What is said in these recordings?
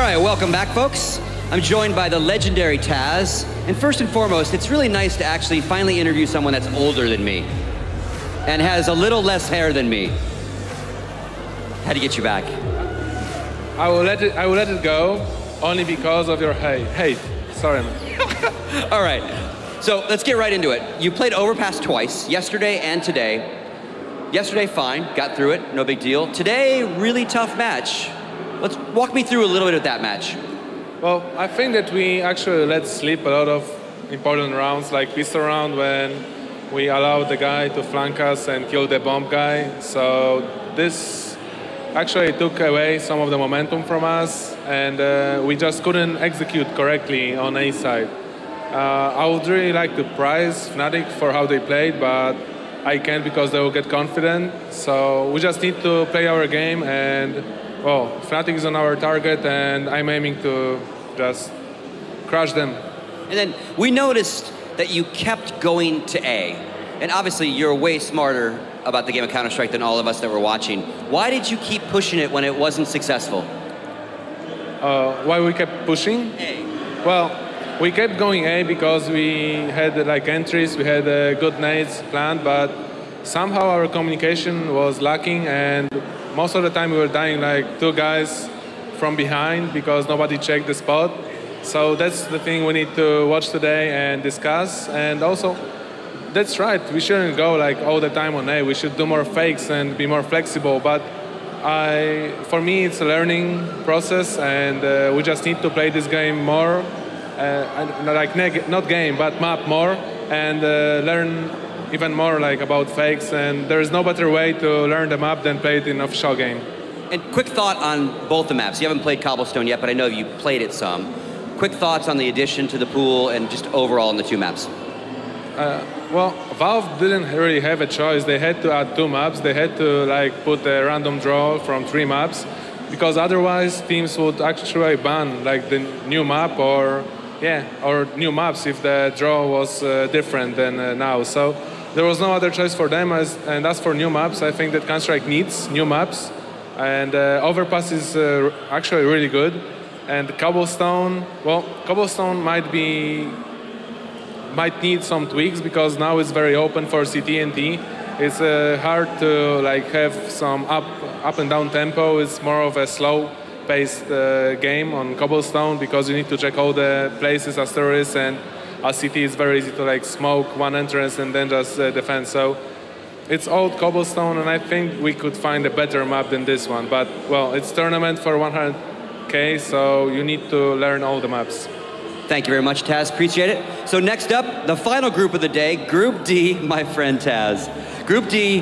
right, welcome back, folks. I'm joined by the legendary Taz. And first and foremost, it's really nice to actually finally interview someone that's older than me and has a little less hair than me. Had to get you back. I will let it go only because of your hate. Sorry, man. All right, so let's get right into it. You played Overpass twice, yesterday and today. Yesterday, fine, got through it, no big deal. Today, really tough match. Let's walk me through a little bit of that match. Well, I think that we actually let slip a lot of important rounds, like pistol round when we allowed the guy to flank us and kill the bomb guy. So this actually took away some of the momentum from us, and we just couldn't execute correctly on A side. I would really like to praise Fnatic for how they played, but I can't because they will get confident. So we just need to play our game, and well, Fnatic is on our target, and I'm aiming to just crush them. And then we noticed that you kept going to A. And obviously, you're way smarter about the game of Counter-Strike than all of us that were watching. Why did you keep pushing it when it wasn't successful? Why we kept pushing? A. Well, we kept going A because we had like entries, we had good nades planned, but somehow our communication was lacking, and most of the time we were dying like two guys from behind because nobody checked the spot. So that's the thing we need to watch today and discuss. And also, that's right, we shouldn't go like all the time on A. We should do more fakes and be more flexible. But for me, it's a learning process, and we just need to play this game more, not game, but map more, and learn even more like about fakes, and there's no better way to learn the map than play it in an official game. And quick thought on both the maps. You haven't played Cobblestone yet, but I know you played it some. Quick thoughts on the addition to the pool and just overall in the two maps. Well, Valve didn't really have a choice. They had to add two maps. They had to like put a random draw from 3 maps, because otherwise teams would actually ban like the new map or new maps if the draw was different than now. So there was no other choice for them. And as for new maps, I think that Counter-Strike needs new maps. And Overpass is actually really good. And Cobblestone, well, Cobblestone might need some tweaks because now it's very open for CT and T. It's hard to like have some up and down tempo. It's more of a slow-paced game on Cobblestone because you need to check all the places as terrorists, and as CT it's very easy to like smoke one entrance and then just defend. So it's old Cobblestone, and I think we could find a better map than this one. But well, it's tournament for 100K, so you need to learn all the maps. Thank you very much, Taz. Appreciate it. So next up, the final group of the day, Group D, my friend Taz. Group D,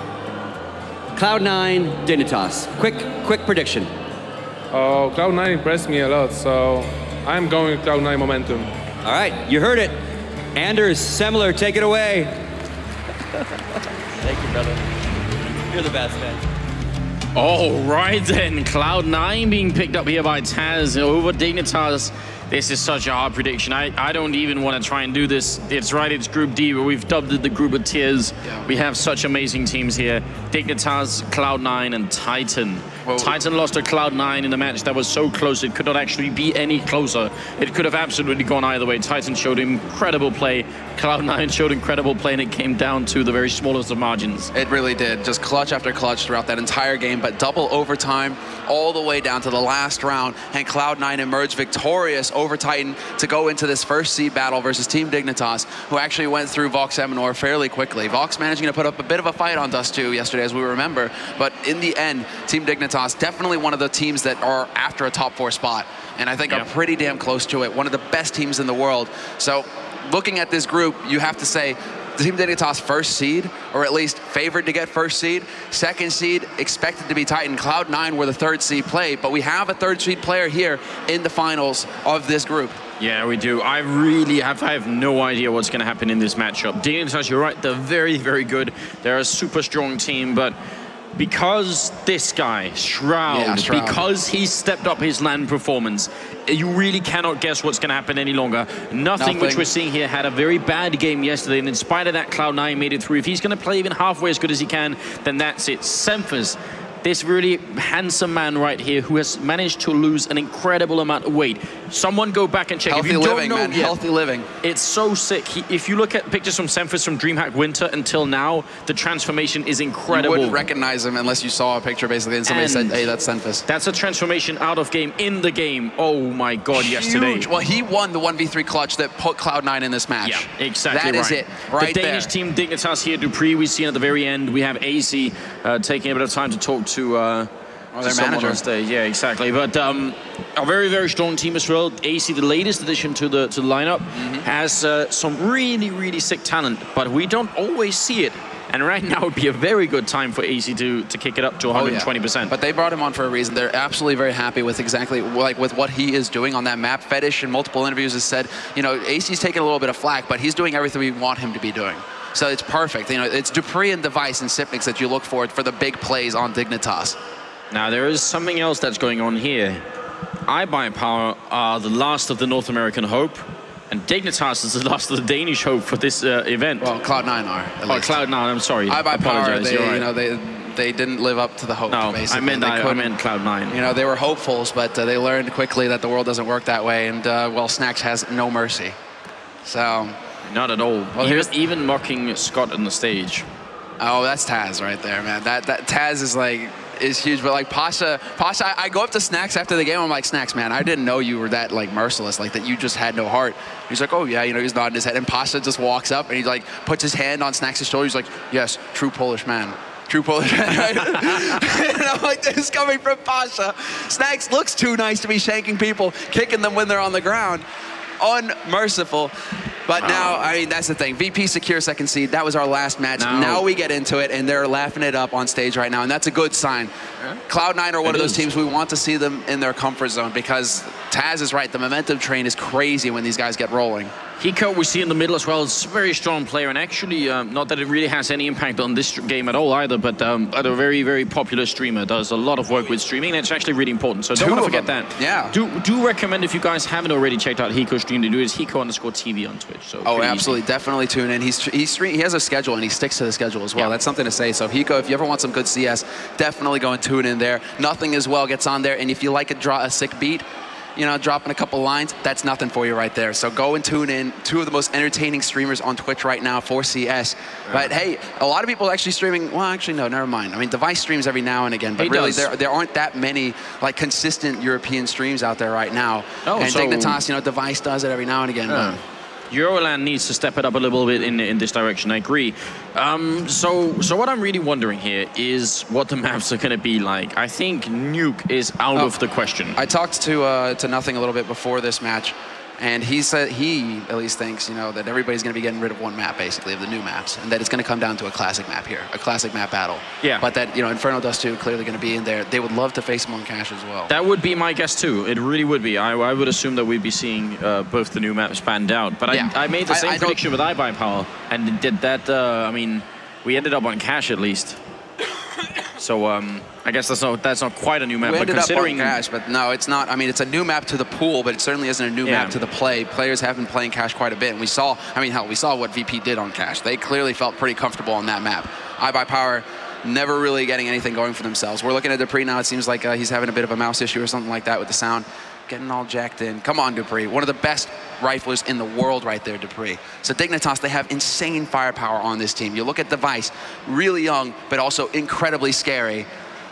Cloud9, Dignitas. Quick prediction. Oh, Cloud9 impressed me a lot, so I'm going with Cloud9 momentum. All right, you heard it. Anders, Semler, take it away. Thank you, brother. You're the best, man. All right then, Cloud9 being picked up here by Taz over Dignitas. This is such a hard prediction. I don't even want to try and do this. It's right, it's Group D, but we've dubbed it the Group of Tears. Yeah. We have such amazing teams here. Dignitas, Cloud9, and Titan. Well, Titan lost to Cloud9 in a match that was so close it could not actually be any closer. It could have absolutely gone either way. Titan showed incredible play. Cloud9 showed incredible play, and it came down to the very smallest of margins. It really did. Just clutch after clutch throughout that entire game, but double overtime all the way down to the last round, and Cloud9 emerged victorious over Titan to go into this first seed battle versus Team Dignitas, who actually went through Vox Eminor fairly quickly. Vox managing to put up a bit of a fight on Dust 2 yesterday, as we remember, but in the end, Team Dignitas definitely one of the teams that are after a top 4 spot, and I think are pretty damn close to it. One of the best teams in the world. So looking at this group, you have to say Team Dignitas first seed, or at least favored to get first seed. Second seed expected to be Titan. Cloud9 were the 3rd seed play, but we have a 3rd seed player here in the finals of this group. Yeah, we do. I have no idea what's going to happen in this matchup. Dignitas, you're right, they're very, very good. They're a super strong team, but because this guy, Shroud, because he stepped up his LAN performance, you really cannot guess what's going to happen any longer. Nothing which we're seeing here had a very bad game yesterday, and in spite of that, Cloud9 made it through. If he's going to play even halfway as good as he can, then that's it. Semphers, this really handsome man right here who has managed to lose an incredible amount of weight. Someone go back and check. Healthy if you living, don't know man. yet, Healthy living. It's so sick. If you look at pictures from Semphis from DreamHack Winter until now, the transformation is incredible. You wouldn't recognize him unless you saw a picture, basically, and somebody said, hey, that's Semphis. That's a transformation out of game, in the game. Oh my God, Huge. yesterday. Well, he won the 1v3 clutch that put Cloud9 in this match. Yeah, exactly That right. is it, right the there. Danish team, Dignitas here, Dupree, we've seen at the very end. We have AC taking a bit of time to talk to their manager on stage. Yeah, exactly. But a very, very strong team as well. AC, the latest addition to the lineup, has some really, really sick talent, but we don't always see it. And right now would be a very good time for AC to kick it up to 120%. But they brought him on for a reason. They're absolutely very happy with exactly with what he is doing on that map. Fetish in multiple interviews has said, you know, AC's taking a little bit of flack, but he's doing everything we want him to be doing. So it's perfect. You know, it's Dupree and Device and Sipnix that you look for the big plays on Dignitas. Now there is something else that's going on here. iBuyPower are the last of the North American hope, and Dignitas is the last of the Danish hope for this event. Well, Cloud9 are. Oh, Cloud9, I'm sorry. iBuyPower, they, right. you know, they didn't live up to the hope, no, basically. I meant Cloud9. You know, they were hopefuls, but they learned quickly that the world doesn't work that way, and, well, Snacks has no mercy. So... Not at all. Well, even mocking Scott on the stage. Oh, that's Taz right there, man. That Taz is huge. But like Pasha, I go up to Snacks after the game. I'm like, Snacks, man, I didn't know you were that like merciless, like that you just had no heart. He's like, oh yeah, you know, he's nodding his head. And Pasha just walks up and he like puts his hand on Snacks' shoulder. He's like, yes, true Polish man. True Polish man, right? And I'm like, this is coming from Pasha. Snacks looks too nice to be shanking people, kicking them when they're on the ground. Unmerciful. But now, I mean, that's the thing. VP secure second seed. That was our last match. Now we get into it, and they're laughing it up on stage right now, and that's a good sign. Cloud9 are one of those teams we want to see them in their comfort zone because Taz is right. The momentum train is crazy when these guys get rolling. Hiko we see in the middle as well. Is a very strong player, and actually, not that it really has any impact on this game at all either, but a very, very popular streamer. Does a lot of work with streaming, and it's actually really important. So don't want to forget that. Yeah. Do recommend, if you guys haven't already checked out Hiko's stream, to do is Hiko_TV on Twitch. So absolutely, definitely tune in. He has a schedule, and he sticks to the schedule as well. Yeah. That's something to say. So Hiko, if you ever want some good CS, definitely go and tune in there. Nothing as well gets on there, and if you like a sick beat, you know, dropping a couple lines, that's nothing for you right there. So go and tune in. Two of the most entertaining streamers on Twitch right now for CS. But hey, a lot of people actually streaming, well, actually, no, never mind. I mean, Device streams every now and again, but really there aren't that many like consistent European streams out there right now. Oh, and so Dignitas, you know, Device does it every now and again. Euroland needs to step it up a little bit in this direction, I agree. So what I'm really wondering here is what the maps are going to be like. I think Nuke is out of the question. I talked to Nothing a little bit before this match, and he said he at least thinks, you know, that everybody's going to be getting rid of one map, basically, of the new maps, and that it's going to come down to a classic map here, a classic map battle. Yeah. But that, you know, Inferno Dust 2 clearly going to be in there. They would love to face him on Cash as well. That would be my guess too. It really would be. I would assume that we'd be seeing both the new maps banned out. But yeah. I made the same prediction with iBuyPower, and did that. I mean, we ended up on Cash at least. So I guess that's not quite a new map. We but ended considering up on Cash, but no, it's not. I mean, it's a new map to the pool, but it certainly isn't a new map to the play. Players have been playing Cash quite a bit, and we saw. I mean, hell, we saw what VP did on Cash. They clearly felt pretty comfortable on that map. iBuyPower never really getting anything going for themselves. We're looking at Dupree now. It seems like he's having a bit of a mouse issue or something like that with the sound. Getting all jacked in. Come on, Dupree. One of the best riflers in the world right there, Dupree. So Dignitas, they have insane firepower on this team. You look at Device, really young, but also incredibly scary.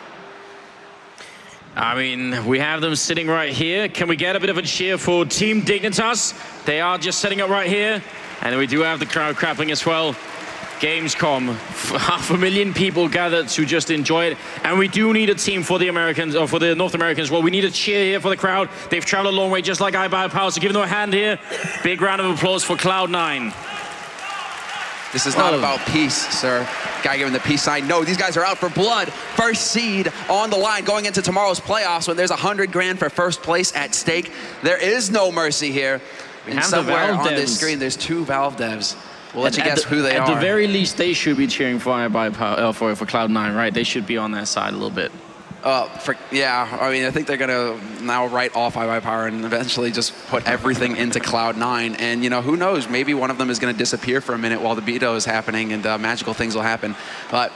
I mean, we have them sitting right here. Can we get a bit of a cheer for Team Dignitas? They are just setting up right here. And we do have the crowd clapping as well. Gamescom, 500,000 people gathered to just enjoy it. And we do need a team for the Americans, or for the North Americans as well. We need a cheer here for the crowd. They've traveled a long way, just like iBuyPower, so give them a hand here. Big round of applause for Cloud9. This is not about peace, sir. Guy giving the peace sign. No, these guys are out for blood. First seed on the line going into tomorrow's playoffs when there's 100 grand for first place at stake. There is no mercy here. And somewhere on this screen, there's two Valve devs. We'll let you guess who they are. At the very least, they should be cheering for Cloud9, right? They should be on their side a little bit. Yeah, I mean, I think they're going to now write off iBuyPower and eventually just put everything into Cloud9. And, you know, who knows? Maybe one of them is going to disappear for a minute while the veto is happening and magical things will happen. But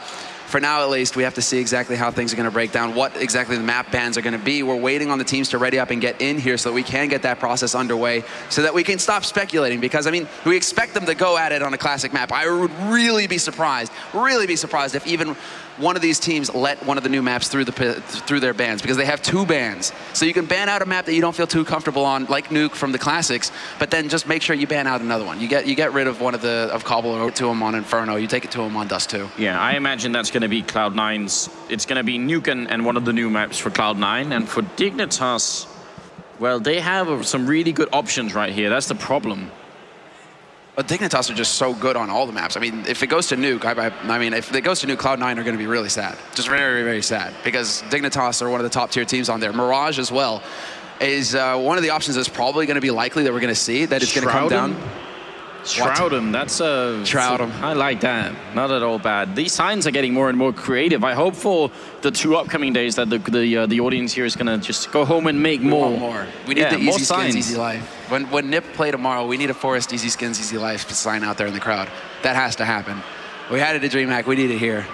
for now at least, we have to see exactly how things are going to break down, what exactly the map bans are going to be. We're waiting on the teams to ready up and get in here so that we can get that process underway, so that we can stop speculating. Because, I mean, we expect them to go at it on a classic map. I would really be surprised if even one of these teams let one of the new maps through their bans, because they have 2 bans. So you can ban out a map that you don't feel too comfortable on, like Nuke from the classics, but then just make sure you ban out another one. You get rid of one of Cobble or to him on Inferno. You take it to him on Dust 2. Yeah, I imagine that's going to be Cloud9's. It's going to be Nuke and one of the new maps for Cloud9. And for Dignitas, well, they have some really good options right here. That's the problem. But Dignitas are just so good on all the maps. I mean, if it goes to Nuke, I mean, if it goes to Nuke, Cloud9 are going to be really sad. Just very, very sad. Because Dignitas are one of the top tier teams on there. Mirage as well is one of the options that's probably going to be likely that we're going to see, that it's going to come down. Shroud him, that's a... Shroud him. I like that, not at all bad. These signs are getting more and more creative. I hope for the 2 upcoming days that the audience here is gonna just go home and make more. We need the easy skins, easy life. When NIP play tomorrow, we need a Forest easy skins, easy life sign out there in the crowd. That has to happen. We had it at DreamHack, we need it here.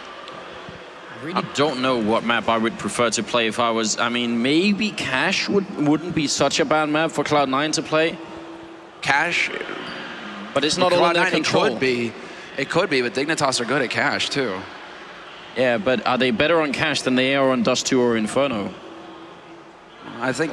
I really don't know what map I would prefer to play if I was... I mean, maybe Cash wouldn't be such a bad map for Cloud9 to play. Cash... But it's not all in their control. It could be, but Dignitas are good at Cash too. Yeah, but are they better on Cash than they are on Dust 2 or Inferno? I think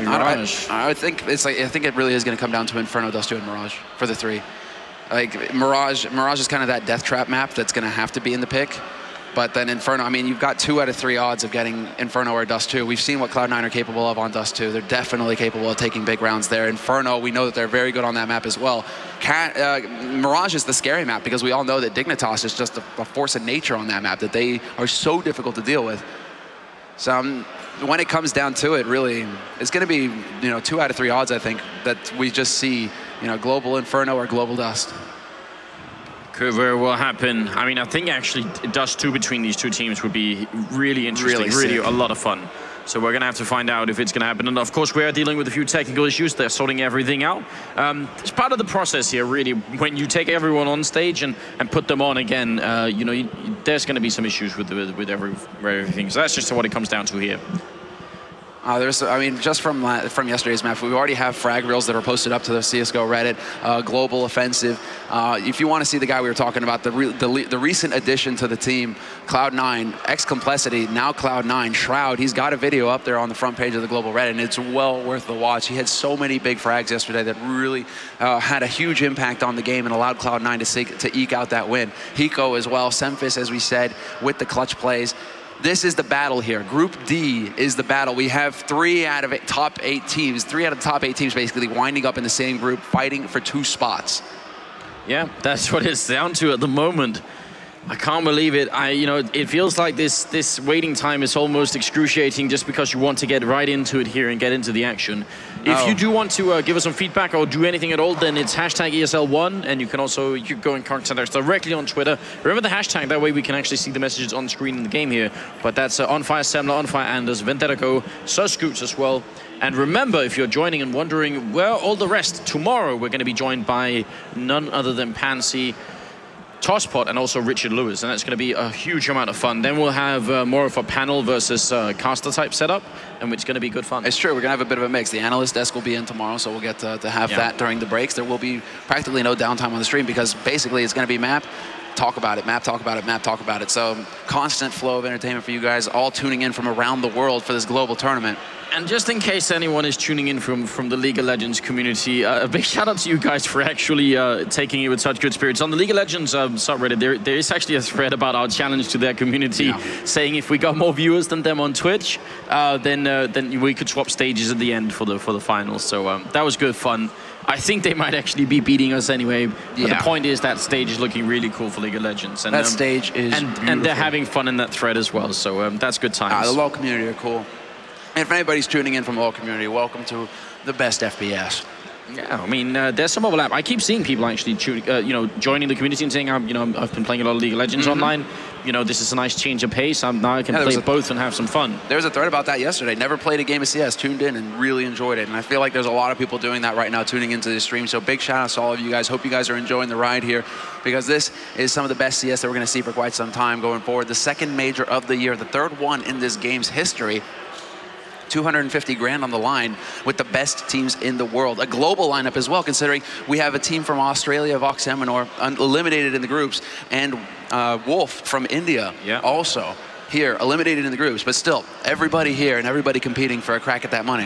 I think it really is going to come down to Inferno, Dust 2, and Mirage for the 3. Like Mirage is kind of that death trap map that's going to have to be in the pick. But then Inferno, I mean, you've got 2 out of 3 odds of getting Inferno or Dust 2. We've seen what Cloud9 are capable of on Dust 2. They're definitely capable of taking big rounds there. Inferno, we know that they're very good on that map as well. Mirage is the scary map, because we all know that Dignitas is just a force of nature on that map, that they are so difficult to deal with. So when it comes down to it, really, it's going to be 2 out of 3 odds, I think, that we just see global Inferno or global Dust. Could very well happen. I mean, I think actually Dust 2 between these 2 teams would be really interesting, really a lot of fun. So we're going to have to find out if it's going to happen. And of course, we are dealing with a few technical issues. They're sorting everything out. It's part of the process here, really. When you take everyone on stage and put them on again, there's going to be some issues with everything. So that's just what it comes down to here. I mean, just from yesterday's map, we already have frag reels that are posted up to the CSGO Reddit, Global Offensive. If you want to see the guy we were talking about, the recent addition to the team, Cloud9, ex-Complexity, now Cloud9, Shroud, he's got a video up there on the front page of the Global Reddit, and it's well worth the watch. He had so many big frags yesterday that really had a huge impact on the game and allowed Cloud9 to eke out that win. Hiko as well, Semphis, as we said, with the clutch plays. This is the battle here. Group D is the battle. We have 3 out of the top 8 teams basically winding up in the same group, fighting for 2 spots. Yeah, that's what it's down to at the moment. I can't believe it. It feels like this waiting time is almost excruciating, just because you want to get right into it here and get into the action. If you do want to give us some feedback or do anything at all, then it's hashtag ESL1, and you can also go and contact us directly on Twitter. Remember the hashtag, that way we can actually see the messages on screen in the game here. But that's OnFire Semler, OnFire Anders, Vendetta Scoots as well. And remember, if you're joining and wondering where all the rest, tomorrow we're going to be joined by none other than Pansy, Tosspot, and also Richard Lewis, and that's going to be a huge amount of fun. Then we'll have more of a panel versus caster type setup, and it's going to be good fun. It's true, we're going to have a bit of a mix. The analyst desk will be in tomorrow, so we'll get to have that during the breaks. There will be practically no downtime on the stream, because basically it's going to be map, talk about it, map, talk about it, map, talk about it. So constant flow of entertainment for you guys, all tuning in from around the world for this global tournament. And just in case anyone is tuning in from the League of Legends community, a big shout out to you guys for actually taking it with such good spirits. On the League of Legends subreddit, there is actually a thread about our challenge to their community, saying if we got more viewers than them on Twitch, then we could swap stages at the end for the finals. So that was good fun. I think they might actually be beating us anyway. But the point is that stage is looking really cool for League of Legends. And, that stage is and they're having fun in that thread as well. So that's good times. The LoL community are cool. And if anybody's tuning in from the LoL community, welcome to the best FPS. Yeah, I mean, there's some overlap. I keep seeing people actually, joining the community and saying, I've been playing a lot of League of Legends online. This is a nice change of pace. Now I can play both and have some fun. There was a thread about that yesterday. Never played a game of CS, tuned in and really enjoyed it. And I feel like there's a lot of people doing that right now, tuning into the stream. So big shout out to all of you guys. Hope you guys are enjoying the ride here, because this is some of the best CS that we're going to see for quite some time going forward. The second major of the year, the third one in this game's history. 250 grand on the line with the best teams in the world. A global lineup as well, considering we have a team from Australia, Vox Seminor, eliminated in the groups, and Wolf from India also here, eliminated in the groups. But still, everybody here and everybody competing for a crack at that money.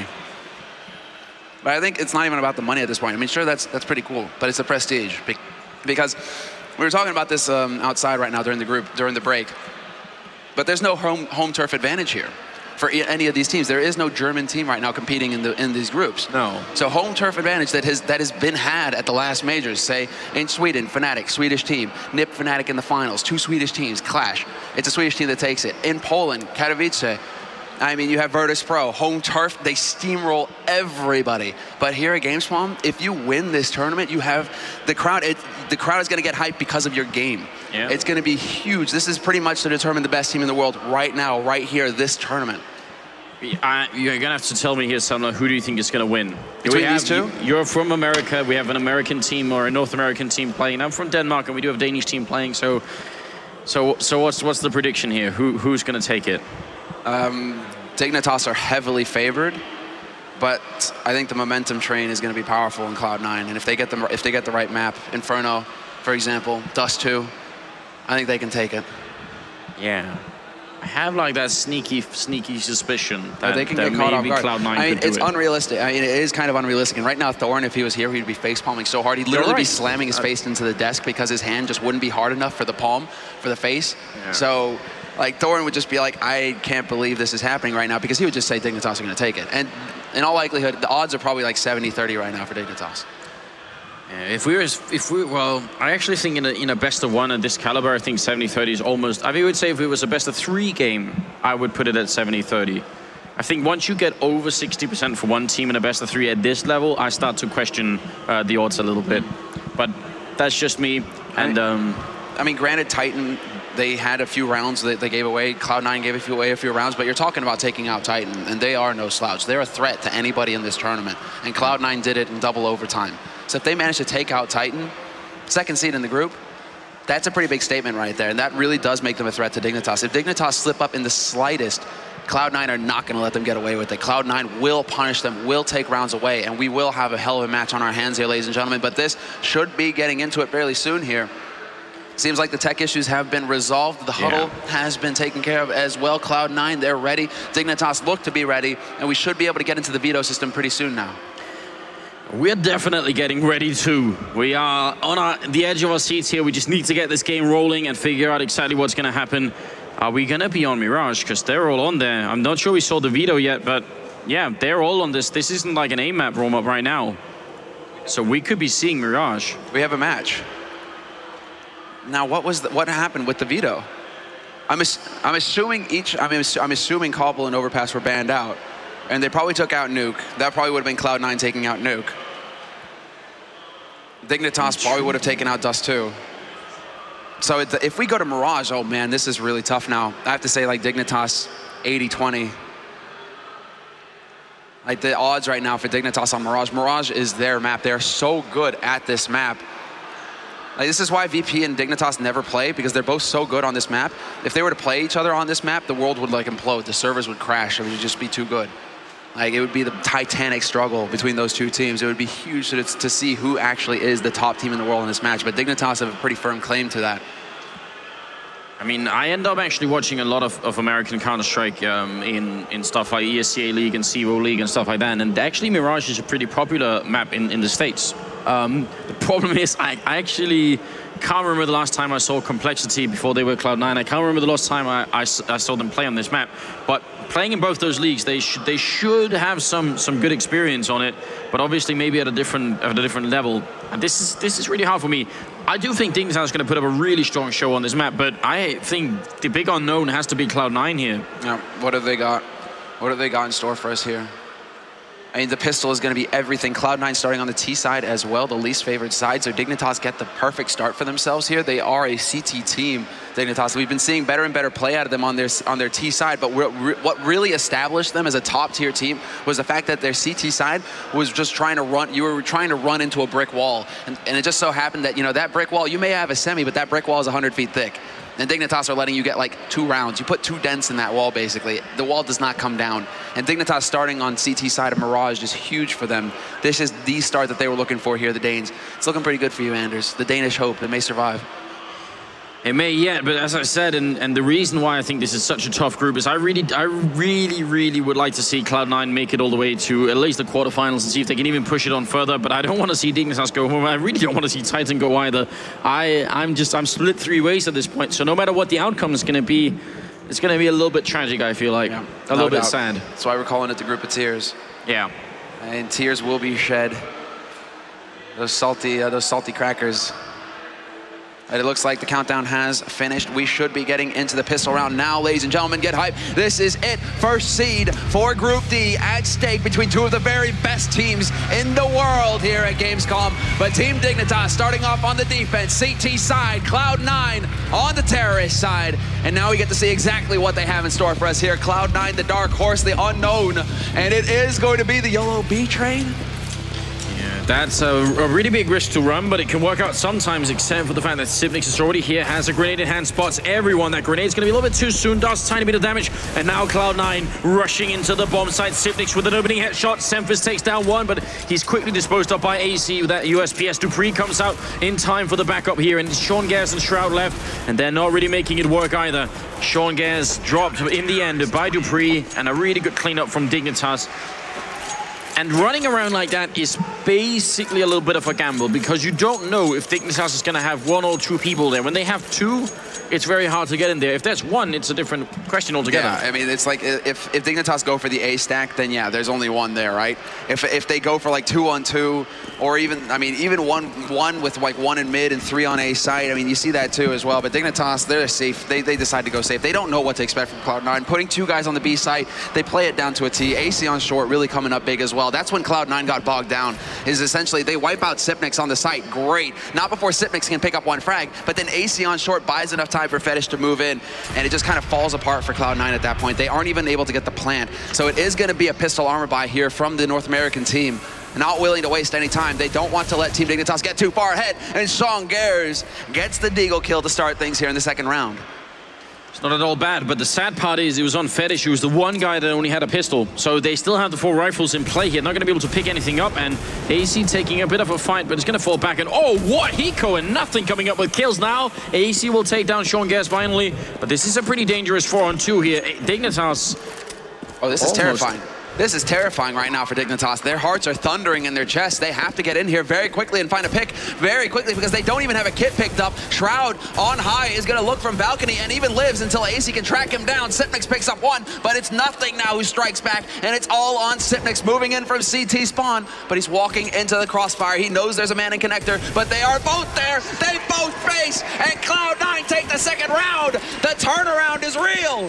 But I think it's not even about the money at this point. I mean, sure, that's pretty cool, but it's the prestige. Because we were talking about this outside right now during the break, but there's no home turf advantage here for any of these teams. There is no German team right now competing in these groups. No. So home turf advantage that has been had at the last majors. Say in Sweden, Fnatic, Swedish team, NIP, Fnatic in the finals. 2 Swedish teams clash. It's a Swedish team that takes it. In Poland, Katowice. I mean, you have VODS Pro, home turf. They steamroll everybody. But here at GameSpawn, if you win this tournament, you have the crowd. The crowd is going to get hyped because of your game. Yeah. It's going to be huge. This is pretty much to determine the best team in the world right now, right here, this tournament. You're going to have to tell me here, Sumner, who do you think is going to win? Between these two? You're from America. We have an American team or a North American team playing. I'm from Denmark, and we do have a Danish team playing. So what's the prediction here? Who's going to take it? Dignitas are heavily favored, but I think the momentum train is going to be powerful in Cloud9. And if they get the right map, Inferno, for example, Dust 2, I think they can take it. Yeah. I have like that sneaky suspicion that they can get caught off guard. Cloud9 I mean, it's unrealistic. I mean, it is kind of unrealistic. And right now, Thorn, if he was here, he'd be face palming so hard. He'd literally be slamming his face into the desk because his hand just wouldn't be hard enough for the palm, for the face. Yeah. So, like, Thorn would just be like, I can't believe this is happening right now, because he would just say Dignitas are going to take it. And in all likelihood, the odds are probably like 70-30 right now for Dignitas. Yeah, well, I actually think in a best of one at this caliber, I think 70-30 is almost. I would say if it was a best of 3 game, I would put it at 70-30. I think once you get over 60% for one team in a best of 3 at this level, I start to question the odds a little bit. But that's just me. And I mean, granted, Titan, they had a few rounds that they gave away. Cloud9 gave away a few rounds, but you're talking about taking out Titan, and they are no slouch. They're a threat to anybody in this tournament, and Cloud9 did it in double overtime. So if they manage to take out Titan, second seed in the group, that's a pretty big statement right there, and that really does make them a threat to Dignitas. If Dignitas slip up in the slightest, Cloud9 are not going to let them get away with it. Cloud9 will punish them, will take rounds away, and we will have a hell of a match on our hands here, ladies and gentlemen, but this should be getting into it fairly soon here. Seems like the tech issues have been resolved. The huddle has been taken care of as well. Cloud9, they're ready. Dignitas look to be ready, and we should be able to get into the veto system pretty soon now. We're definitely getting ready too. We are on the edge of our seats here. We just need to get this game rolling and figure out exactly what's going to happen. Are we going to be on Mirage? Because they're all on there. I'm not sure we saw the veto yet, but yeah, they're all on this. This isn't like an A map roam up right now. So we could be seeing Mirage. We have a match. Now, what happened with the veto? I'm assuming Cobble and Overpass were banned out, and they probably took out Nuke. That probably would have been Cloud9 taking out Nuke. Dignitas probably would have taken out Dust 2. So if we go to Mirage, oh man, this is really tough now. I have to say, like, Dignitas 80-20. Like, the odds right now for Dignitas on Mirage. Mirage is their map. They're so good at this map. Like, this is why VP and Dignitas never play, because they're both so good on this map. If they were to play each other on this map, the world would like implode. The servers would crash. It would just be too good. Like, it would be the titanic struggle between those two teams. It would be huge to see who actually is the top team in the world in this match. But Dignitas have a pretty firm claim to that. I mean, I end up actually watching a lot of American Counter-Strike in stuff like ESCA League and CVO League and stuff like that. And actually, Mirage is a pretty popular map in the States. The problem is, I actually can't remember the last time I saw Complexity before they were Cloud9. I can't remember the last time I saw them play on this map. But playing in both those leagues, they should have some good experience on it. But obviously, maybe at a different level. And this is really hard for me. I do think Dignitas is going to put up a really strong show on this map, but I think the big unknown has to be Cloud9 here. Yeah, what have they got? What have they got in store for us here? I mean, the pistol is going to be everything. Cloud9 starting on the T side as well, the least favored side. So Dignitas get the perfect start for themselves here. They are a CT team, Dignitas. We've been seeing better and better play out of them on their T side, but what really established them as a top tier team was the fact that their CT side was just trying to run. You were trying to run into a brick wall, and it just so happened that, you know, that brick wall, you may have a semi, but that brick wall is 100 feet thick. And Dignitas are letting you get like 2 rounds. You put 2 dents in that wall, basically. The wall does not come down. And Dignitas starting on CT side of Mirage is huge for them. This is the start that they were looking for here, the Danes. It's looking pretty good for you, Anders. The Danish hope, they may survive. It may yet, but as I said, and the reason why I think this is such a tough group is I really would like to see Cloud9 make it all the way to at least the quarterfinals and see if they can even push it on further, but I don't want to see Dignitas go home. I really don't want to see Titan go either. I'm split 3 ways at this point, so no matter what the outcome is going to be, it's going to be a little bit tragic, I feel like. Yeah, a little bit sad. That's why we're calling it the group of tears. Yeah. And tears will be shed. Those salty crackers. It looks like the countdown has finished. We should be getting into the pistol round now, ladies and gentlemen. Get hype. This is it. First seed for Group D at stake between 2 of the very best teams in the world here at Gamescom. But Team Dignitas starting off on the defense, CT side, Cloud9 on the terrorist side. And now we get to see exactly what they have in store for us here. Cloud9, the dark horse, the unknown. And it is going to be the yellow B train. That's a really big risk to run, but it can work out sometimes, except for the fact that Sipnix is already here, has a grenade in hand, spots everyone. That grenade's going to be a little bit too soon, does a tiny bit of damage, and now Cloud9 rushing into the bomb site. Sipnix with an opening headshot. Semphis takes down one, but he's quickly disposed of by AC with that USPS. Dupree comes out in time for the backup here, and Sean Gares and Shroud left, and they're not really making it work either. Sean Gares dropped in the end by Dupree, and a really good cleanup from Dignitas. And running around like that is basically a little bit of a gamble because you don't know if Dignitas is going to have 1 or 2 people there. When they have 2, it's very hard to get in there. If there's 1, it's a different question altogether. Yeah, I mean, it's like if Dignitas go for the A stack, then yeah, there's only 1 there, right? If they go for like 2 on 2, or even, I mean, even one with like 1 in mid and 3 on A site, I mean, you see that too as well. But Dignitas, they're safe. They decide to go safe. They don't know what to expect from Cloud9. Putting 2 guys on the B site, they play it down to a T. AC on short really coming up big as well. That's when Cloud9 got bogged down, is essentially they wipe out Sipnix on the site. Great. Not before Sipnix can pick up 1 frag, but then AC on short buys enough time for Fetish to move in, and it just kind of falls apart for Cloud9 at that point. They aren't even able to get the plant. So it is going to be a pistol armor buy here from the North American team. Not willing to waste any time. They don't want to let Team Dignitas get too far ahead, and Sean Gares gets the Deagle kill to start things here in the 2nd round. It's not at all bad, but the sad part is it was on Fetish, who was the one guy that only had a pistol. So they still have the 4 rifles in play here. Not going to be able to pick anything up, and AC taking a bit of a fight, but it's going to fall back. And oh, what? Hiko and nothing coming up with kills now. AC will take down Sean Gares finally, but this is a pretty dangerous 4-on-2 here. Dignitas. Oh, this is terrifying. This is terrifying right now for Dignitas. Their hearts are thundering in their chests. They have to get in here very quickly and find a pick very quickly because they don't even have a kit picked up. Shroud on high is going to look from balcony and even lives until AC can track him down. Sipnix picks up 1, but it's nothing now who strikes back, and it's all on Sipnix moving in from CT spawn, but he's walking into the crossfire. He knows there's a man in connector, but they are both there. They both face, and Cloud9 take the 2nd round. The turnaround is real.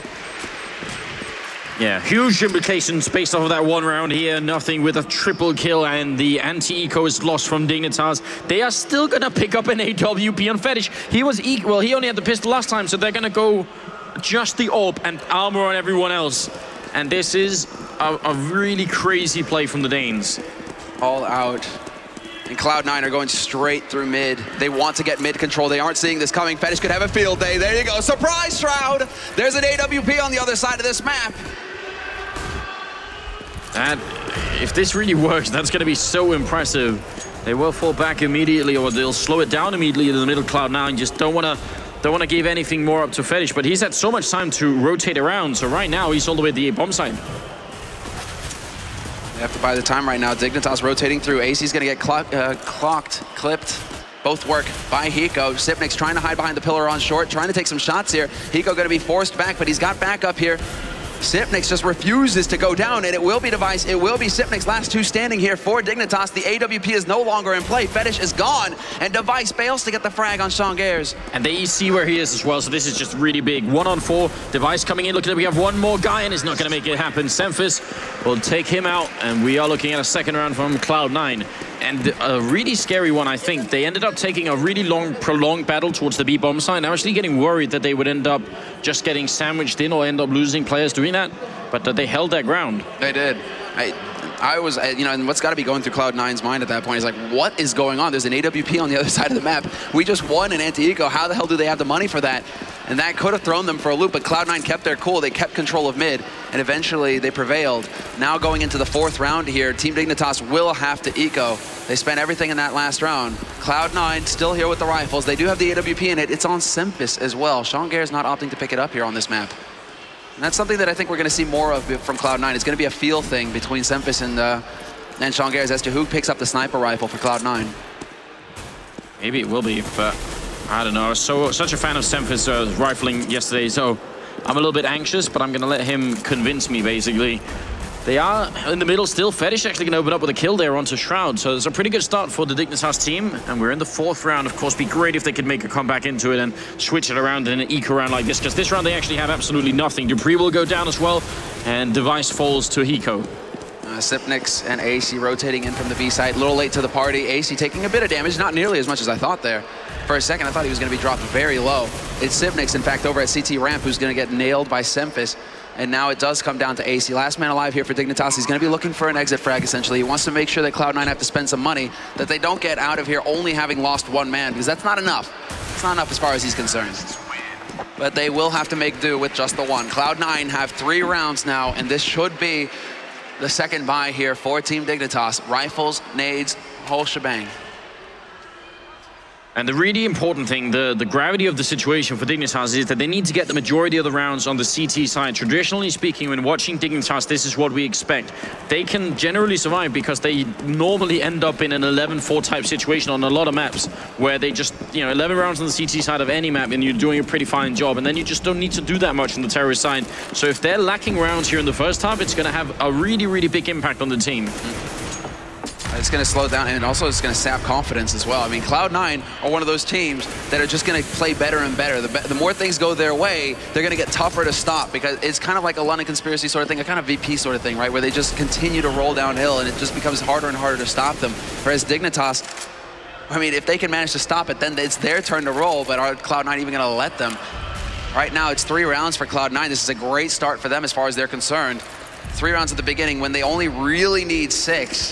Yeah, huge implications based off of that 1 round here. Nothing with a triple kill, and the anti-eco is lost from Dignitas. They are still going to pick up an AWP on Fetish. He was equal. He only had the pistol last time, so they're going to go just the AWP and armor on everyone else. And this is a really crazy play from the Danes. All out. And Cloud9 are going straight through mid. They want to get mid control. They aren't seeing this coming. Fetish could have a field day. There you go. Surprise, Shroud. There's an AWP on the other side of this map. And if this really works, that's going to be so impressive. They will fall back immediately, or they'll slow it down immediately in the middle. Cloud9 just don't want to give anything more up to Fetish, but he's had so much time to rotate around. So right now he's all the way at the bomb side. They have to buy the time right now. Dignitas rotating through. AC's going to get clipped. Both work by Hiko. Sipnix trying to hide behind the pillar on short, trying to take some shots here. Hiko going to be forced back, but he's got backup here. Sipnix just refuses to go down, and it will be Device, it will be Sipnix, last two standing here for Dignitas. The AWP is no longer in play. Fetish is gone, and Device fails to get the frag on Shangers. And they see where he is as well, so this is just really big. 1-on-4, Device coming in, looking at we have one more guy, and it's not going to make it happen. Semphis will take him out, and we are looking at a second round from Cloud9. And a really scary one, I think. They ended up taking a really long, prolonged battle towards the B bomb site. I'm actually getting worried that they would end up just getting sandwiched in or end up losing players doing that, but that they held their ground. They did. I was, you know, and what's got to be going through Cloud9's mind at that point is like, what is going on? There's an AWP on the other side of the map. We just won an anti-eco. How the hell do they have the money for that? And that could have thrown them for a loop, but Cloud9 kept their cool. They kept control of mid, and eventually they prevailed. Now going into the fourth round here, Team Dignitas will have to eco. They spent everything in that last round. Cloud9 still here with the rifles. They do have the AWP in it. It's on Semphis as well. Shangers not opting to pick it up here on this map. And that's something that I think we're going to see more of from Cloud9. It's going to be a feel thing between Semphis and Shangers as to who picks up the sniper rifle for Cloud9. Maybe it will be, but I don't know. I was such a fan of Semphis rifling yesterday, so I'm a little bit anxious, but I'm going to let him convince me, basically. They are in the middle still. Fetish actually going to open up with a kill there onto Shroud, so it's a pretty good start for the Dignitas team, and we're in the fourth round. Of course, it'd be great if they could make a comeback into it and switch it around in an eco round like this, because this round they actually have absolutely nothing. Dupree will go down as well, and Device falls to Hiko. Sipnix and AC rotating in from the B side. A little late to the party. AC taking a bit of damage, not nearly as much as I thought there. For a second, I thought he was going to be dropped very low. It's Sipnix, in fact, over at CT ramp, who's going to get nailed by Semphis. And now it does come down to AC. Last man alive here for Dignitas. He's going to be looking for an exit frag, essentially. He wants to make sure that Cloud9 have to spend some money, that they don't get out of here only having lost one man, because that's not enough. It's not enough as far as he's concerned. But they will have to make do with just the one. Cloud9 have 3 rounds now, and this should be the second bye here for Team Dignitas. Rifles, nades, whole shebang. And the really important thing, the gravity of the situation for Dignitas is that they need to get the majority of the rounds on the CT side. Traditionally speaking, when watching Dignitas, this is what we expect. They can generally survive because they normally end up in an 11-4 type situation on a lot of maps where they just, 11 rounds on the CT side of any map and you're doing a pretty fine job, and then you just don't need to do that much on the terrorist side. So if they're lacking rounds here in the first half, it's going to have a really, really big impact on the team. It's going to slow down, and also it's going to sap confidence as well. I mean, Cloud9 are one of those teams that are just going to play better and better. The more things go their way, they're going to get tougher to stop, because it's kind of like a London conspiracy sort of thing, a kind of VP sort of thing, right? Where they just continue to roll downhill, and it just becomes harder and harder to stop them. Whereas Dignitas, I mean, if they can manage to stop it, then it's their turn to roll, but are Cloud9 even going to let them? Right now, it's 3 rounds for Cloud9. This is a great start for them as far as they're concerned. 3 rounds at the beginning when they only really need 6.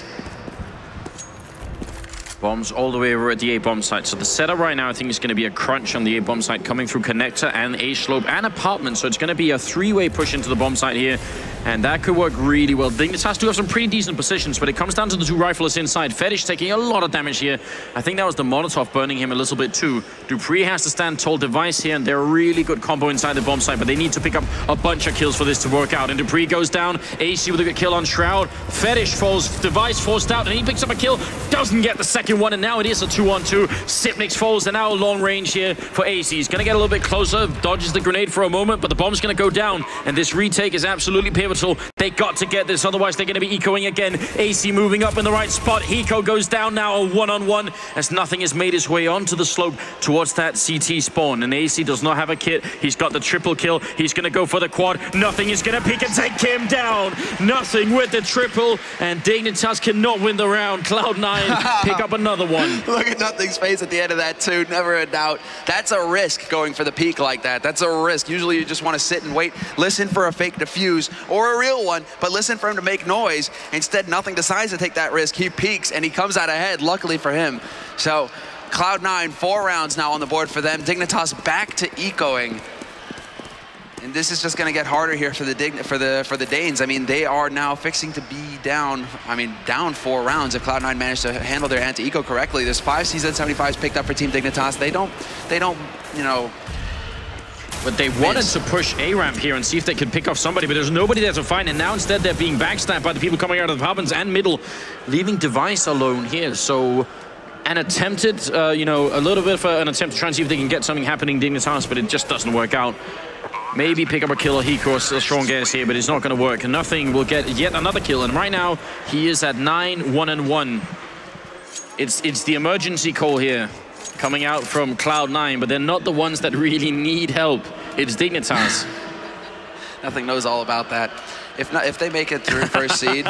Bombs all the way over at the A bomb site. So the setup right now, I think, is going to be a crunch on the A bomb site, coming through connector and A slope and apartment. So it's going to be a 3-way push into the bomb site here, and that could work really well. Dignitas do have some pretty decent positions, but it comes down to the 2 riflers inside. Fetish taking a lot of damage here. I think that was the Molotov burning him a little bit too. Dupree has to stand tall. Device here, and they're a really good combo inside the bomb site, but they need to pick up a bunch of kills for this to work out. And Dupree goes down. AC with a good kill on Shroud. Fetish falls. Device forced out, and he picks up a kill. Doesn't get the second one, and now it is a 2-on-2. Sipnix falls, and now long range here for AC. He's going to get a little bit closer, dodges the grenade for a moment, but the bomb's going to go down, and this retake is absolutely pivotal. They got to get this, otherwise they're going to be ecoing again. AC moving up in the right spot. Hiko goes down now, a 1-on-1, as nothing has made his way onto the slope towards that CT spawn, and AC does not have a kit. He's got the triple kill. He's going to go for the quad. Nothing is going to peek and take him down. Nothing with the triple, and Dignitas cannot win the round. Cloud9 pick up another one. Look at Nothing's face at the end of that too, never a doubt. That's a risk going for the peak like that. That's a risk. Usually you just want to sit and wait, listen for a fake defuse or a real one, but listen for him to make noise. Instead, Nothing decides to take that risk. He peeks and he comes out ahead, luckily for him. So Cloud9, 4 rounds now on the board for them. Dignitas back to ecoing. And this is just going to get harder here for the Danes. I mean, they are now fixing to be down. I mean, down 4 rounds if Cloud9 managed to handle their anti-eco correctly. There's 5 CZ75s picked up for Team Dignitas. They don't, But they wanted to push A-ramp here and see if they could pick off somebody, but there's nobody there to find, and now instead they're being backstabbed by the people coming out of the apartments and middle, leaving Device alone here. So an attempted, a little bit of an attempt to try and see if they can get something happening in Dignitas, but it just doesn't work out. maybe pick up a kill or Hiko or strong gas here, but it's not going to work. Nothing will get yet another kill, and right now he is at 9-1-1. It's the emergency call here coming out from Cloud9, but they're not the ones that really need help. It's Dignitas. Nothing knows all about that. If they make it through first seed,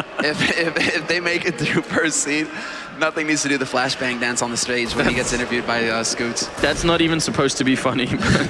if they make it through first seed, Nothing needs to do the flashbang dance on the stage when he gets interviewed by Scoots. That's not even supposed to be funny,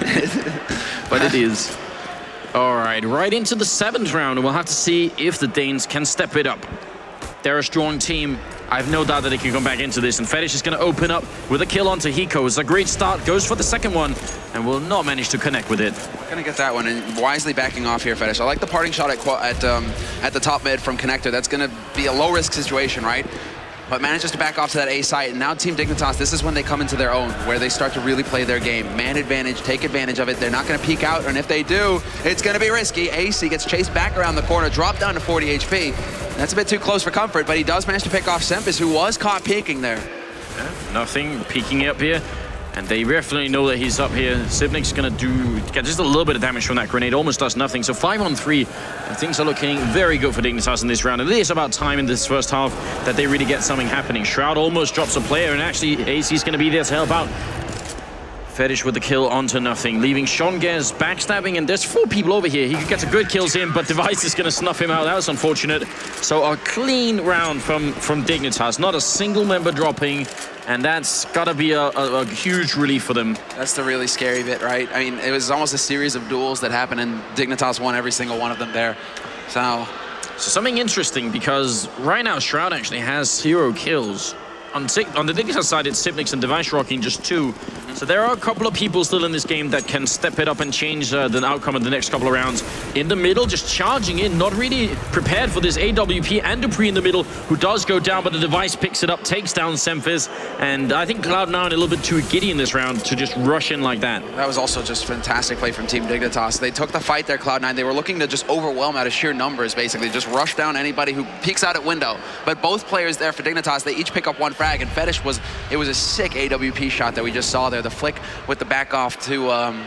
but it is. All right into the 7th round, and we'll have to see if the Danes can step it up. They're a strong team. I have no doubt that they can come back into this, and Fetish is going to open up with a kill onto Hiko. It's a great start, goes for the second one, and will not manage to connect with it. We're going to get that one, and wisely backing off here, Fetish. I like the parting shot at the top mid from Connector. That's going to be a low-risk situation, right? But manages to back off to that A site, and now Team Dignitas, this is when they come into their own, where they start to really play their game. Man advantage, take advantage of it. They're not going to peek out, and if they do, it's going to be risky. AC gets chased back around the corner, dropped down to 40 HP. That's a bit too close for comfort, but he does manage to pick off Sempis, who was caught peeking there. Yeah, nothing peeking up here. And they definitely know that he's up here. Sipnik's gonna get just a little bit of damage from that grenade, almost does nothing. So 5-on-3, and things are looking very good for Dignitas in this round. And it is about time in this first half that they really get something happening. Shroud almost drops a player, and actually AC's gonna be there to help out. Fetish with the kill onto nothing, leaving Shongez backstabbing, and there's 4 people over here. He gets a good kills in, but Device is gonna snuff him out. That was unfortunate. So a clean round from Dignitas, not a single member dropping. And that's got to be a huge relief for them. That's the really scary bit, right? I mean, it was almost a series of duels that happened, and Dignitas won every single one of them there. So something interesting, because right now Shroud actually has 0 kills. On the Dignitas side, it's Sipnix and Device rocking just 2. So there are a couple of people still in this game that can step it up and change the outcome of the next couple of rounds. In the middle, just charging in, not really prepared for this AWP, and Dupree in the middle, who does go down, but the Device picks it up, takes down Semphis. And I think Cloud9 a little bit too giddy in this round to just rush in like that. That was also just fantastic play from Team Dignitas. They took the fight there, Cloud9. They were looking to just overwhelm out of sheer numbers, basically. Just rush down anybody who peeks out at window. But both players there for Dignitas, they each pick up 1 frag, and Fetish it was a sick AWP shot that we just saw there. The flick with the back off to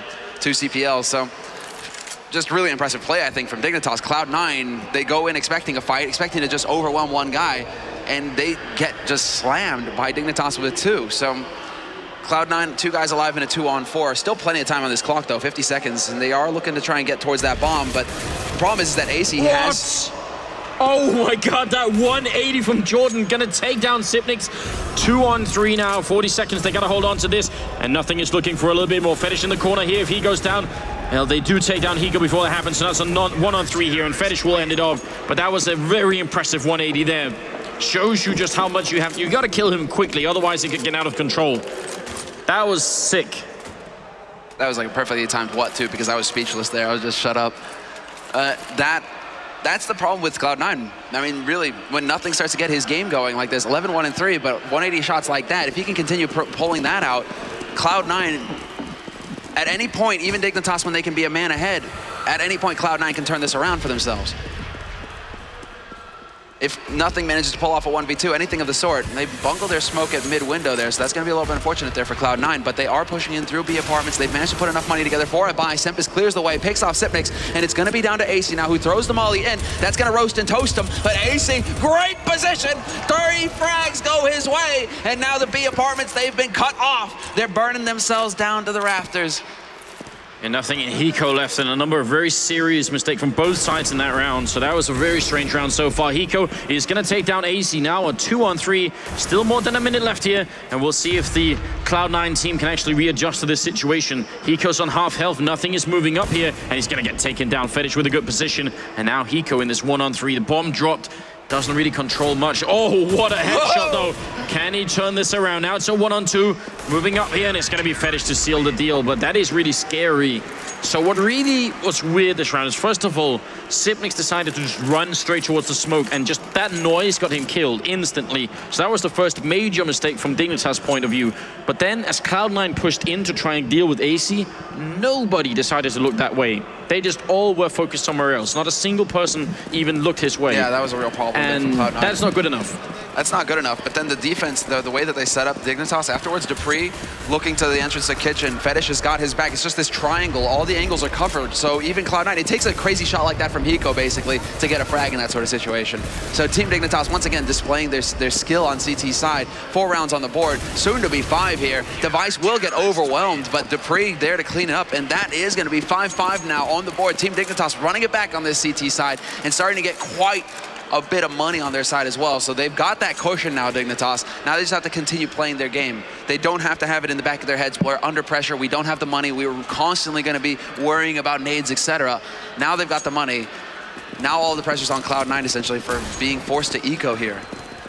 CPL. So just really impressive play, I think, from Dignitas. Cloud9, they go in expecting a fight, expecting to just overwhelm one guy, and they get just slammed by Dignitas with a 2. So Cloud9, 2 guys alive in a 2-on-4. Still plenty of time on this clock, though, 50 seconds, and they are looking to try and get towards that bomb. But the problem is that AC has... Oh my god, that 180 from Jordan gonna take down Sipnix. 2-on-3 now, 40 seconds, they gotta hold on to this, and nothing is looking for a little bit more. Fetish in the corner here. If he goes down, well, they do take down Hiko before that happens, so that's a 1-on-3 here, and Fetish will end it off. But that was a very impressive 180 there. Shows you just how much you have. You gotta kill him quickly, otherwise he could get out of control. That was sick. That was like a perfectly timed what, too, because I was speechless there. I was just shut up. That's the problem with Cloud9. I mean, really, when nothing starts to get his game going like this, 11-1-3, but 180 shots like that, if he can continue pulling that out, Cloud9, at any point, even Dignitas when they can be a man ahead, at any point Cloud9 can turn this around for themselves. If nothing manages to pull off a 1v2, anything of the sort, they bungle their smoke at mid-window there, so that's going to be a little bit unfortunate there for Cloud9, but they are pushing in through B apartments. They've managed to put enough money together for a buy. Sempis clears the way, picks off Sipnix, and it's going to be down to AC now, who throws the molly in. That's going to roast and toast him, but AC, great position! 30 frags go his way, and now the B apartments, they've been cut off. They're burning themselves down to the rafters. And nothing in Hiko left, and a number of very serious mistakes from both sides in that round. So that was a very strange round so far. Hiko is going to take down AC now, a 2-on-3. Still more than a minute left here, and we'll see if the Cloud9 team can actually readjust to this situation. Hiko's on half health, nothing is moving up here, and he's going to get taken down. Fetish with a good position, and now Hiko in this 1-on-3. The bomb dropped. Doesn't really control much. Oh, what a headshot, though. Can he turn this around? Now it's a 1-on-2. Moving up here, and it's going to be Fetish to seal the deal, but that is really scary. So what really was weird this round is, first of all, Sipnix decided to just run straight towards the smoke, and just that noise got him killed instantly. So that was the first major mistake from Dignitas' point of view. But then, as Cloud9 pushed in to try and deal with AC, nobody decided to look that way. They just all were focused somewhere else. Not a single person even looked his way. Yeah, that was a real problem. And that's not good enough. That's not good enough. But then the defense, the way that they set up Dignitas afterwards, Dupree looking to the entrance of Kitchen. Fetish has got his back. It's just this triangle. All the angles are covered. So even Cloud9, it takes a crazy shot like that from Hiko, basically, to get a frag in that sort of situation. So Team Dignitas, once again, displaying their skill on CT side. 4 rounds on the board. Soon to be 5 here. Device will get overwhelmed, but Dupree there to clean it up. And that is going to be 5-5 now on the board. Team Dignitas running it back on this CT side and starting to get quite a bit of money on their side as well. So they've got that cushion now, Dignitas. Now they just have to continue playing their game. They don't have to have it in the back of their heads. We're under pressure. We don't have the money. We were constantly going to be worrying about nades, etc. Now they've got the money. Now all the pressure's on Cloud9 essentially for being forced to eco here.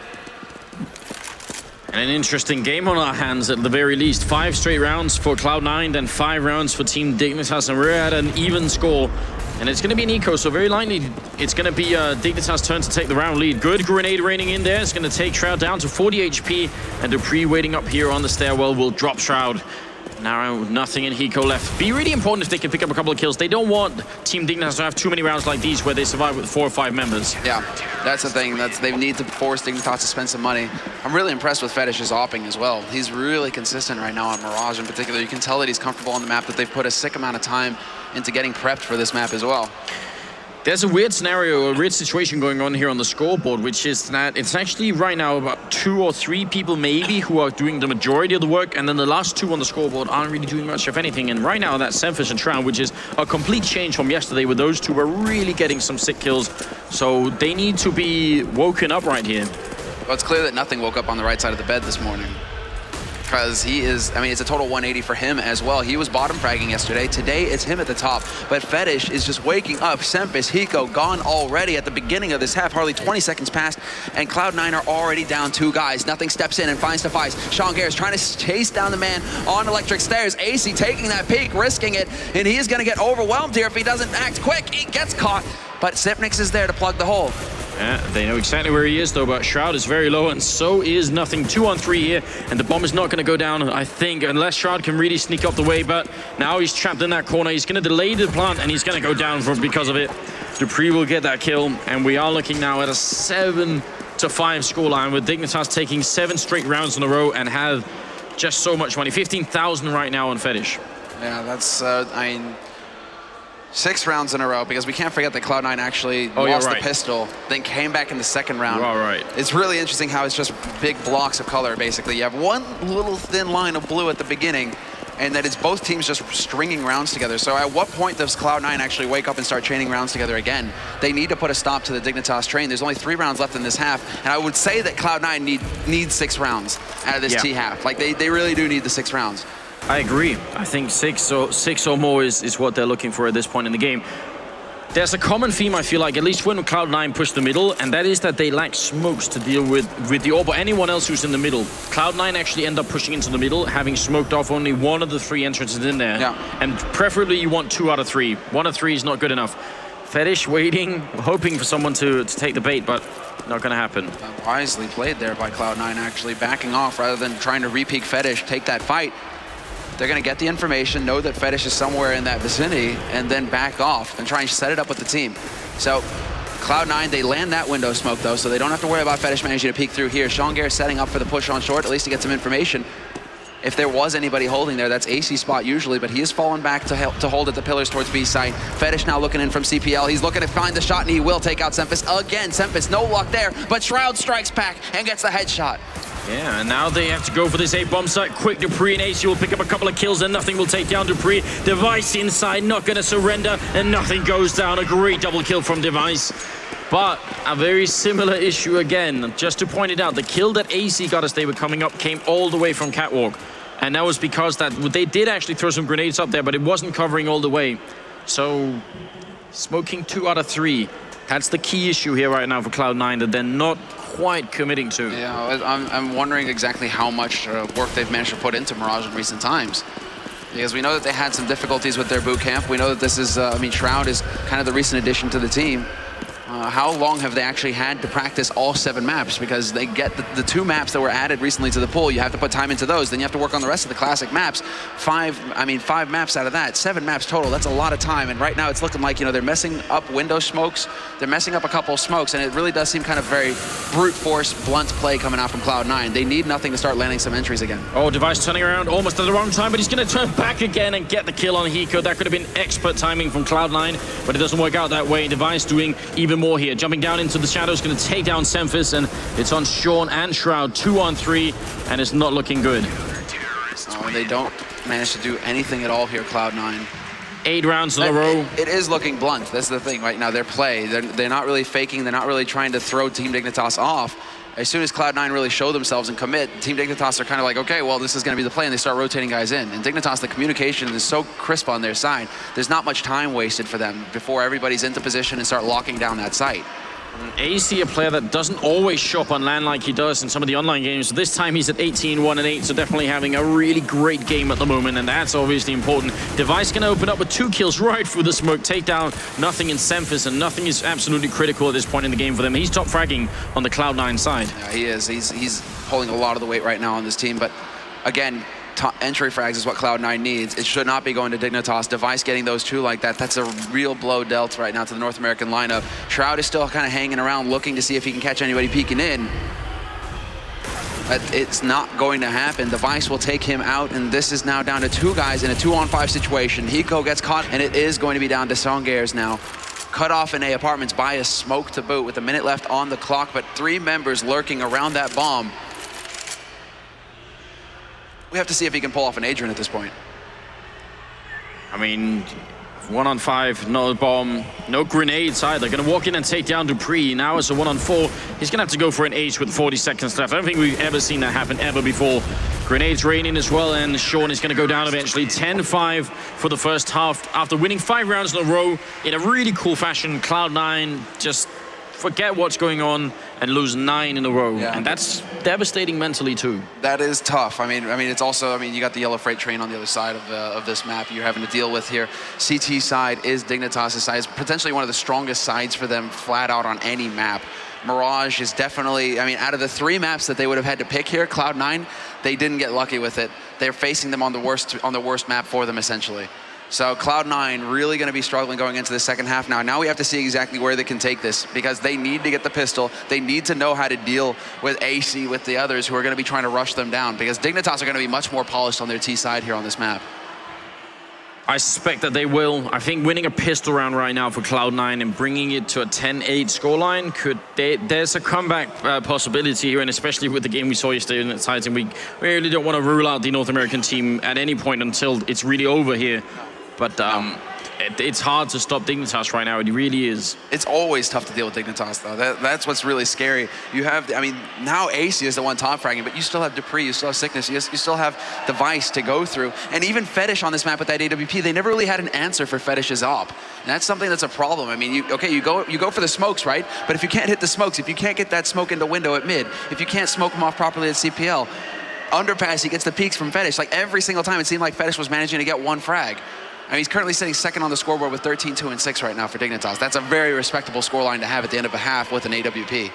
And an interesting game on our hands at the very least. 5 straight rounds for Cloud9, then 5 rounds for Team Dignitas, and we're at an even score. And it's going to be an eco, so very likely it's going to be Dignitas' turn to take the round lead. Good grenade raining in there. It's going to take Shroud down to 40 HP, and Dupree waiting up here on the stairwell will drop Shroud. Now nothing in Hiko left. Be really important if they can pick up a couple of kills. They don't want Team Dignitas to have too many rounds like these where they survive with 4 or 5 members. Yeah, that's the thing. They need to force Dignitas to spend some money. I'm really impressed with Fetish's opping as well. He's really consistent right now on Mirage in particular. You can tell that he's comfortable on the map, that they've put a sick amount of time into getting prepped for this map as well. There's a weird scenario, a weird situation going on here on the scoreboard, which is that it's actually right now about 2 or 3 people maybe who are doing the majority of the work, and then the last 2 on the scoreboard aren't really doing much of anything. And right now that's Semfish and Shroud, which is a complete change from yesterday where those 2 were really getting some sick kills. So they need to be woken up right here. Well, it's clear that nothing woke up on the right side of the bed this morning. Because he is, I mean, it's a total 180 for him as well. He was bottom fragging yesterday. Today, it's him at the top. But Fetish is just waking up. Semfish, Hiko, gone already at the beginning of this half. Hardly 20 seconds passed, and Cloud9 are already down 2 guys. Nothing steps in and finds Device. Sean Gare is trying to chase down the man on electric stairs. AC taking that peek, risking it, and he is going to get overwhelmed here if he doesn't act quick. He gets caught, but Sipnix is there to plug the hole. Yeah, they know exactly where he is though, but Shroud is very low, and so is Nothing. 2 on 3 here, and the bomb is not going to go down, I think, unless Shroud can really sneak up the way. But now he's trapped in that corner. He's going to delay the plant, and he's going to go down because of it. Dupree will get that kill, and we are looking now at a 7-5 scoreline, with Dignitas taking 7 straight rounds in a row and have just so much money. 15,000 right now on Fetish. Yeah, that's, I mean, 6 rounds in a row, because we can't forget that Cloud9 actually lost the pistol, then came back in the 2nd round. All right. It's really interesting how it's just big blocks of color, basically. You have one little thin line of blue at the beginning, and that it's both teams just stringing rounds together. So at what point does Cloud9 actually wake up and start chaining rounds together again? They need to put a stop to the Dignitas train. There's only 3 rounds left in this half, and I would say that Cloud9 needs 6 rounds out of this T half. Like, they really do need the 6 rounds. I agree. I think 6 or more is what they're looking for at this point in the game. There's a common theme, I feel like, at least when Cloud9 push the middle, and that is that they lack smokes to deal with the AWP or anyone else who's in the middle. Cloud9 actually end up pushing into the middle, having smoked off only 1 of the 3 entrances in there. Yeah. And preferably you want 2 out of 3. 1 of 3 is not good enough. Fetish waiting, hoping for someone to take the bait, but not going to happen. Wisely played there by Cloud9, actually backing off rather than trying to re-peek Fetish, take that fight. They're going to get the information, know that Fetish is somewhere in that vicinity, and then back off and try and set it up with the team. So Cloud9, they land that window smoke though, so they don't have to worry about Fetish managing to peek through here. Sean Gare setting up for the push on short, at least to get some information. If there was anybody holding there, that's AC spot usually, but he has fallen back to hold at the pillars towards B site. Fetish now looking in from CPL. He's looking to find the shot, and he will take out Semfish again. Semfish, no luck there, but Shroud strikes back and gets the headshot. Yeah, and now they have to go for this A-bomb site. Quick, Dupree and AC will pick up a couple of kills, and Nothing will take down Dupree. Device inside, not going to surrender, and Nothing goes down. A great double kill from Device. But a very similar issue again. Just to point it out, the kill that AC got as they were coming up came all the way from Catwalk. And that was because they did actually throw some grenades up there, but it wasn't covering all the way. So, smoking 2 out of 3. That's the key issue here right now for Cloud9 that they're not quite committing to. Yeah, I'm wondering exactly how much work they've managed to put into Mirage in recent times. Because we know that they had some difficulties with their boot camp. We know that this is, I mean, Shroud is kind of the recent addition to the team. how long have they actually had to practice all 7 maps? Because they get the 2 maps that were added recently to the pool. You have to put time into those. Then you have to work on the rest of the classic maps. 5 maps out of that, 7 maps total. That's a lot of time. And right now it's looking like, you know, they're messing up window smokes. They're messing up a couple of smokes, and it really does seem kind of very brute force, blunt play coming out from Cloud9. They need nothing to start landing some entries again. Oh, Device turning around almost at the wrong time, but he's going to turn back again and get the kill on Hiko. That could have been expert timing from Cloud9, but it doesn't work out that way. Device doing even more here. Jumping down into the shadows, going to take down Semphis, and it's on Sean and Shroud, 2-on-3, and it's not looking good. Oh, they don't manage to do anything at all here, Cloud9. 8 rounds in a row. It is looking blunt. That's the thing right now. Their play, they're not really faking. They're not really trying to throw Team Dignitas off. As soon as Cloud9 really show themselves and commit, Team Dignitas are kind of like, okay, well, this is going to be the play, and they start rotating guys in. And Dignitas, the communication is so crisp on their side. There's not much time wasted for them before everybody's into position and start locking down that site. AC, a player that doesn't always show up on LAN like he does in some of the online games. This time he's at 18-1-8, so definitely having a really great game at the moment, and that's obviously important. Device can open up with 2 kills right through the smoke, take down nothing in Semphis, and nothing is absolutely critical at this point in the game for them. He's top fragging on the Cloud9 side. Yeah, he is. He's pulling a lot of the weight right now on this team, but again, entry frags is what Cloud9 needs. It should not be going to Dignitas. Device getting those 2 like that, that's a real blow dealt right now to the North American lineup. Shroud is still kind of hanging around looking to see if he can catch anybody peeking in. But it's not going to happen. Device will take him out, and this is now down to 2 guys in a 2-on-5 situation. Hiko gets caught, and it is going to be down to Songairs now. Cut off in A apartments by a smoke to boot with a minute left on the clock, but 3 members lurking around that bomb. We have to see if he can pull off an Adrian at this point. I mean, 1-on-5, no bomb, no grenades either. Going to walk in and take down Dupree. Now it's a 1-on-4. He's going to have to go for an ace with 40 seconds left. I don't think we've ever seen that happen ever before. Grenades raining as well, and Sean is going to go down eventually. 10-5 for the first half. After winning 5 rounds in a row in a really cool fashion, Cloud9 just forget what's going on and lose 9 in a row. Yeah. And that's devastating mentally too. That is tough. I mean, it's also, you got the yellow freight train on the other side of this map you're having to deal with here. CT side is Dignitas' side. It's potentially one of the strongest sides for them flat out on any map. Mirage is definitely, out of the 3 maps that they would have had to pick here, Cloud9, they didn't get lucky with it. They're facing them on the worst map for them, essentially. So Cloud9 really going to be struggling going into the second half now. Now we have to see exactly where they can take this, because they need to get the pistol. They need to know how to deal with AC, with the others who are going to be trying to rush them down, because Dignitas are going to be much more polished on their T side here on this map. I suspect that they will. I think winning a pistol round right now for Cloud9 and bringing it to a 10-8 scoreline there's a comeback possibility here, and especially with the game we saw yesterday in the Titan, we really don't want to rule out the North American team at any point until it's really over here. But it's hard to stop Dignitas right now. It really is. It's always tough to deal with Dignitas, though. That's what's really scary. You have, now AC is the one top fragging, but you still have Dupree, you still have Sickness, you still have Device to go through. And even Fetish on this map with that AWP, they never really had an answer for Fetish's op. And that's something that's a problem. You go for the smokes, right? But if you can't hit the smokes, if you can't get that smoke into window at mid, if you can't smoke them off properly at CPL, underpass, he gets the peaks from Fetish. Like every single time, it seemed like Fetish was managing to get 1 frag. He's currently sitting second on the scoreboard with 13-2-6 right now for Dignitas. That's a very respectable scoreline to have at the end of a half with an AWP.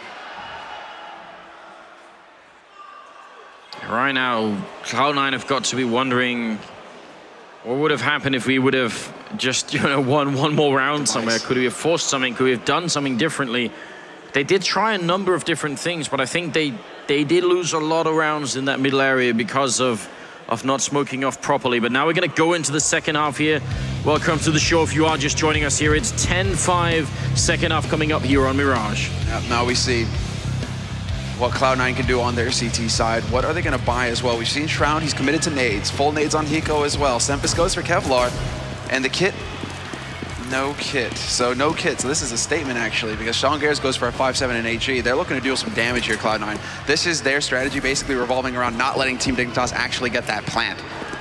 Right now, Cloud9 have got to be wondering what would have happened if we would have just won 1 more round somewhere. Could we have forced something? Could we have done something differently? They did try a number of different things, but I think they did lose a lot of rounds in that middle area because of not smoking off properly. But now we're going to go into the second half here. Welcome to the show if you are just joining us here. It's 10-5 second half coming up here on Mirage. Now we see what Cloud9 can do on their CT side. What are they going to buy as well? We've seen Shroud, he's committed to nades. Full nades on Hiko as well. Semphis goes for Kevlar. And the kit, no kit. So no kit. So this is a statement, actually, because Sean Gares goes for a 5-7 and HE. They're looking to do some damage here, Cloud9. This is their strategy, basically revolving around not letting Team Dignitas actually get that plant.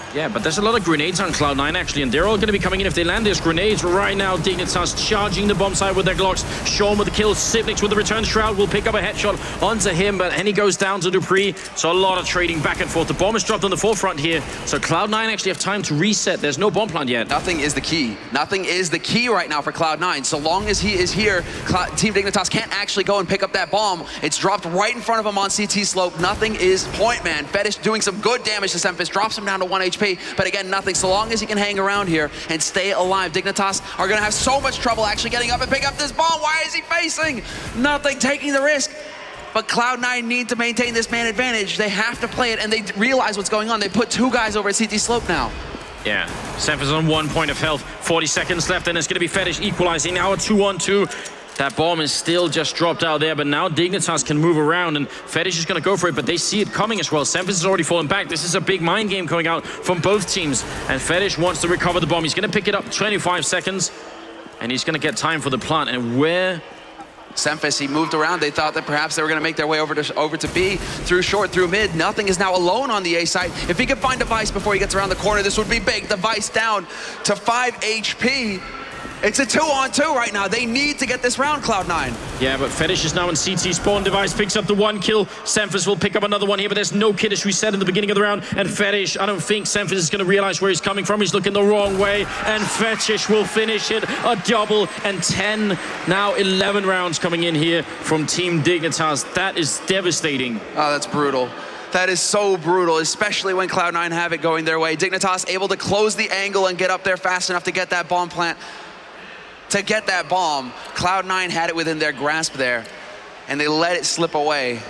Yeah, but there's a lot of grenades on Cloud9 actually, and they're all going to be coming in if they land these grenades right now. Dignitas charging the bomb side with their Glocks. Sean with the kill, Sipnix with the return shroud will pick up a headshot onto him, but he goes down to Dupree. So a lot of trading back and forth. The bomb is dropped on the forefront here, so Cloud9 actually have time to reset. There's no bomb plant yet. Nothing is the key. Nothing is the key right now for Cloud9. So long as he is here, Team Dignitas can't actually go and pick up that bomb. It's dropped right in front of him on CT slope. Nothing is point, man. Fetish doing some good damage to Semphis, drops him down to 1 HP, but again, nothing. So long as he can hang around here and stay alive, Dignitas are going to have so much trouble actually getting up and pick up this bomb. Why is he facing? Nothing, taking the risk. But Cloud9 need to maintain this man advantage. They have to play it, and they realize what's going on. They put 2 guys over at CT slope now. Yeah, Semphis on 1 point of health. 40 seconds left, and it's going to be Fetish equalizing now a 2-on-2. That bomb is still just dropped out there, but now Dignitas can move around, and Fetish is going to go for it, but they see it coming as well. Semphis has already fallen back. This is a big mind game coming out from both teams, and Fetish wants to recover the bomb. He's going to pick it up 25 seconds, and he's going to get time for the plant. And where... Semphis, he moved around. They thought that perhaps they were going to make their way over to B, through short, through mid. Nothing is now alone on the A site. If he could find Device before he gets around the corner, this would be big. Device down to 5 HP. It's a 2-on-2 right now. They need to get this round, Cloud9. Yeah, but Fetish is now in CT spawn. Device picks up the 1 kill. Semphis will pick up another one here, but there's no kiddish we said in the beginning of the round. And Fetish, I don't think Semphis is going to realize where he's coming from. He's looking the wrong way, and Fetish will finish it. A double, and 10, now 11 rounds coming in here from Team Dignitas. That is devastating. Oh, that's brutal. That is so brutal, especially when Cloud9 have it going their way. Dignitas able to close the angle and get up there fast enough to get that bomb plant. To get that bomb, Cloud9 had it within their grasp there, and they let it slip away.